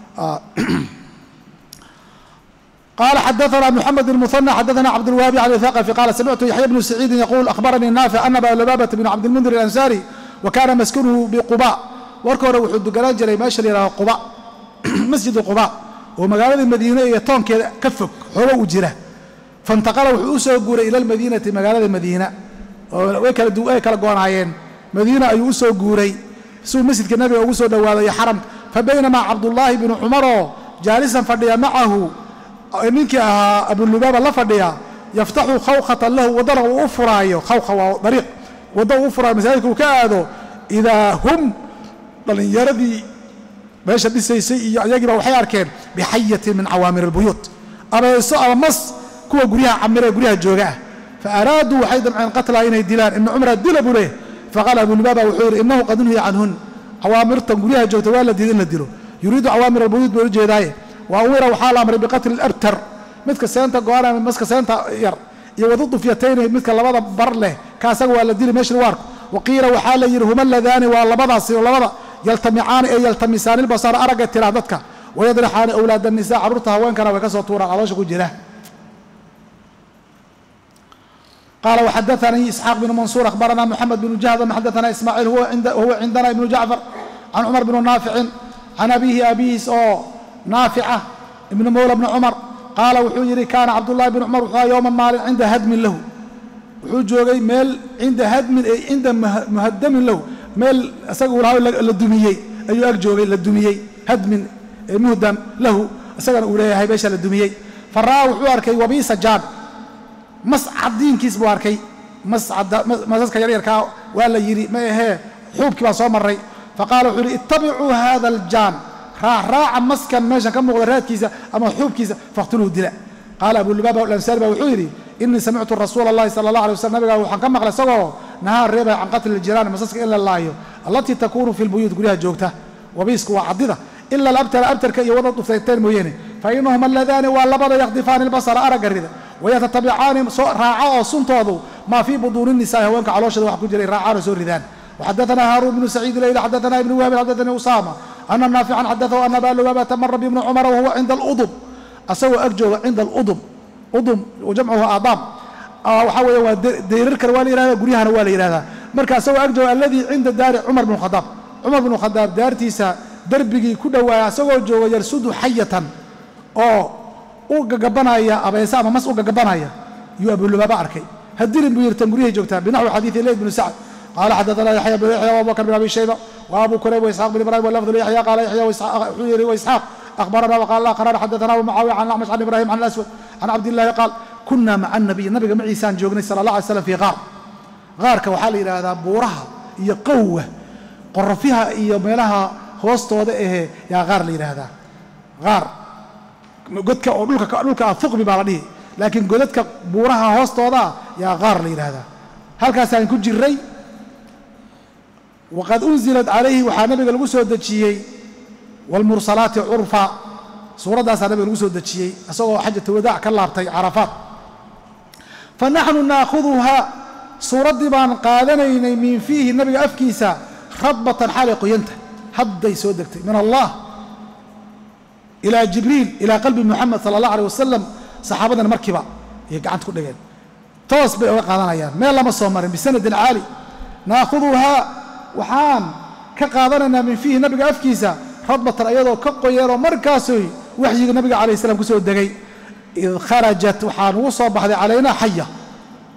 قال حدثنا محمد المثنى حدثنا عبد الوهاب عن الثقفي قال سمعت يحيى بن سعيد يقول أخبرني نافع أن أبا لبابة بن عبد المنذر الأنصاري وكان مسكنه بقباء warka wuxuu duganaan jiray meesha la yiraahdo Quba masjid Quba oo magaalada Madiina iyo toonkeeda ka fog xoolo u jira fantaqala wuxuu soo guuray ila Madiinati magaalada Madiina oo way kala duway kala goonaayeen Madiina ayuu soo guuray soo masjidka nabiga ugu soo dhawaaday xaram fa baynama Abdullah ibn Umar jaalisan fadhiya macahu ninkii ahaa Abu Lubaba la fadhiya yaftahu khawqatan lahu wadara u furaayo khawqa waa dariiq wada u furaayo masaajidku ka aado ida hum dhalinyaradii meesha dhisaysay iyo ayagiiba waxay arkeen bihayatin min awaamir albuyut abayso ama mas kuwa guryaha camire guryaha jooga fa araadu waxay damceen qatla inay dilaan ibn Umar dilabu leh faqala Abu Lubaba wuxuu yiri innahu qad nuhiya anhun awaamirtan guryaha joogta waa la diiday in la dilo yuriidu awaamir albuyut buu jeedaay وأمر وحال أمر بقتل الأبتر مثل سنتا قوانا مثل سنتا ير يوضد فيتين مثل لبضة برله كاسق ولا دير ماشي الورق وقيل وحال يرهما اللذان ولا بضع سي ولا بضع يلتمعان أي يلتمسان البصر أرقت ترادتك ويضرحان أولاد النساء عرورتها وين كانوا بكسر طورا على وجه جله. قال وحدثني إسحاق بن منصور أخبرنا محمد بن جهضم حدثنا إسماعيل هو عند هو عندنا ابن جعفر عن عمر بن نافع عن أبيه أبيس أو نافعة ابن مولى بن عمر قال وحجري كان عبد الله بن عمر وحا يوما مال عند هدم له وحجوغي ميل عند هدم اي عند مهدم له ميل اسغو لدميي ايو اجوغي لدميي هدم مهدم له اسغنا وليهي بيش لدميي فرا وحو اركي وبيس جاد مسعدين كيس بو اركي مسعد مساسكا يريركا ولا يري ما هي حوبكي با سو مري فقال وحوري اتبعوا هذا الجان راح راح مسكن ماشي كم مغرات كيسة أما حوب كيسة فاقتلوه الدلاء. قال أبو لبابة والأنصاري وحوري إني سمعت الرسول الله صلى الله عليه وسلم نبي وحن كم على سواه نهار الربا عن قتل الجيران مسسك إلا الله التي تكون في البيوت قولها جوكته وبيسك وعضده إلا الأبتر أبتر كي يوضط فتيتين موينه فإنهما اللذان واللبض يخطفان البصر أرق الرده ويتتبعان راعاء صنطاضوا ما في بطون النساء وانك على وشد وحكو جري راعان سور ردان. وحدثنا هارون بن سعيد ليلى حدثنا ابن وهب حدثنا أسامة أن النافع حدثه أن أبا لبابة مر بابن عمر وهو عند الأضب أسوى أرجو عند الأضب أضب وجمعها أعظام أو حاول ديرك الوالي هذا قريها الوالي هذا مركز أسوى أرجو الذي عند دار عمر بن الخطاب عمر بن الخطاب دارتيسا دربي كده وأسوى جو يرسد حية أو أوجا جبنا يا أبا يسامة مس أوجا جبنا يا يو أبو لبابة أركي هدير بيرتم قريه جوتها بنحو حديث الليث بن سعد قال حدثنا يحيى بن يحيى وابو بكر بن ابي شيبه وابو كريب واسحاق بن ابراهيم واللفظ ليحيى قال يحيى واسحاق واسحاق اخبرنا وقال الله قرر حدثنا ومعاويه عن الاعمش عن ابراهيم عن الاسود عن عبد الله قال كنا مع النبي النبي مع عيسى جوجني صلى الله عليه وسلم في غار غارك وحال الى هذا بورها هي قوه قرفيها هي ميلها هوستوده ايه يا غار لي هذا غار قدك دولك دولك ثقب بالدي لكن قدك بورها هوستوده يا غار لي هذا halkaas aan ku jiray وقد أنزلت عليه وحنبي لو سو دجيي والمرسلات عرفا سورة داس نبي لو سو دجيي اسقو حجة وداع كلابتي عرفات فنحن ناخذها سورة بان قادنين من فيه النبي أفكيسا ربة حالق ينته حد يسو دغتي من الله إلى جبريل إلى قلب محمد صلى الله عليه وسلم صحابتنا المركبة هي قعدت كدغين توس بي قادنayaan meel lama soo marin bisanad aali naakhudha waxaan ka qaadanayna min fihi nabiga afkiisa radbatan ayadoo ka qoyero markaasay waxyiga nabiga kaleey salaam ku soo dagay id kharajat waxaan ugu soo baxday caleena hayya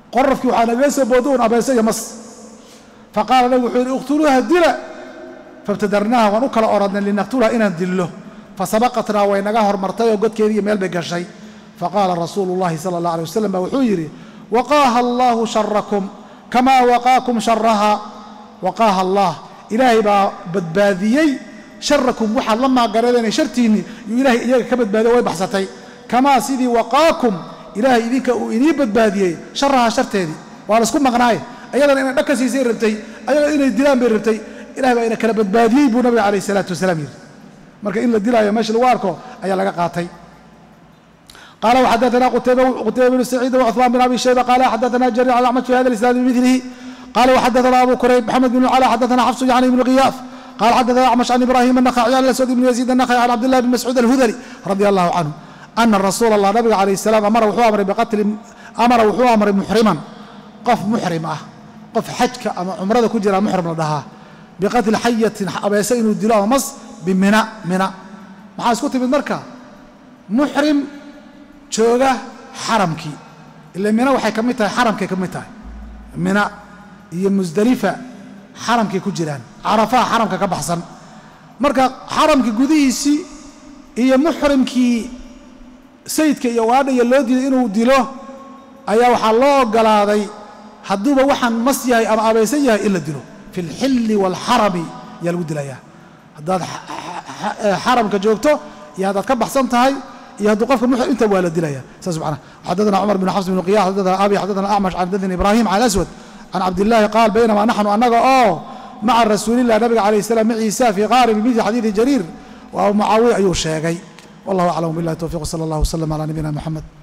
qorafkii waxaa nagaga soo boodo un abeese iyo mas faqaala nabigu wuxuu yidhi iqtuluuha dila faibtadarnaaha waan u kala oradnay linaqtulaha inaan dillo fasabaqatnaa way naga hormartay oo godkeediiyo meel bay gashay faqaala rasuulu llahi sala allah alay wasalam baa wuxuu yidhi waqaaha allaahu sharakum kamaa waqaakum sharaha waqaaha allah ilaahay baa badbaadiyey sharakum waxaad la maagareedeenay shartiinni yuu ilaahay iyaga ka badbaadiyo way baxsatay kamaa sidii waqaakum ilaahay idinka uu inii badbaadiyey sharaha sharteedii waa laisku maqnaaye ayadana inay dhag ka siisay rabtay ayagana inay dilaan bay rabtay ilahay baa ina kala badbaadiyey buu nabiga calayh isalaatu wasalaam yidhi marka in la dilaayo meesha lagu arko ayaa laga qaatay qaala waxadaثana qutayba bnu saciid وcuثmaan bin abi shayba qaala xadaثana jarir cala axmed fi hada isnaad bimilihi qaala waxadaثana abu kurayb maxamed bn cala xadaثana xafsu yacni ibnu qiyaaf qala xadaثana acmash can ibrahim الnakhaci can aswad ibn yaziid الnakhaci can cabdillahi bn mascuud alhudali radi allahu canhu ana rasuula allah nabiga calayh الsalaam amara wuxuu amray biqatli amara wuxuu amray muxriman qof muxrim ah qof xajka ama cumrada ku jira muxrim la dhahaa biqatli xayatin abeese inuu dilo ama mas bimina mina maxaa isku timid marka muxrim jooga xaramkii ila mina waxay ka mid tahay xaramkay ka mid tahay mina iyo musdalifa xaramkay ku jiraan carafaha xaramka ka baxsan marka xaramkii gudihiisii iyo muxrimkii sayidka iyo waadhaya loo diiday inuu dilo ayaa waxaa loo ogolaaday hadduuba waxaan mas yahay ama abaysan yahay in la dilo fi alxilli waalxarami ayaa lagu dilayaa haddaad xaramka joogto iyo haddaad ka baxsan tahay iyo hadduu qofka muxrim inta waa la dilaya saas subxana xadaثana cumar bn xafs bn qiyaas xadaثana abi xadaثana acmash can xadaثani ibrahim can aswad can cabdillaahi qaal baynamaa naxnu annaga oo maca rasuulilah nabiga calayh الsalaam maciisa fii qaari bimidli xadiidi jariir waa mucaawiya ayuu sheegay wallahu aclam billahi towfiq wsala allah wslam calaa nabiyina moxamed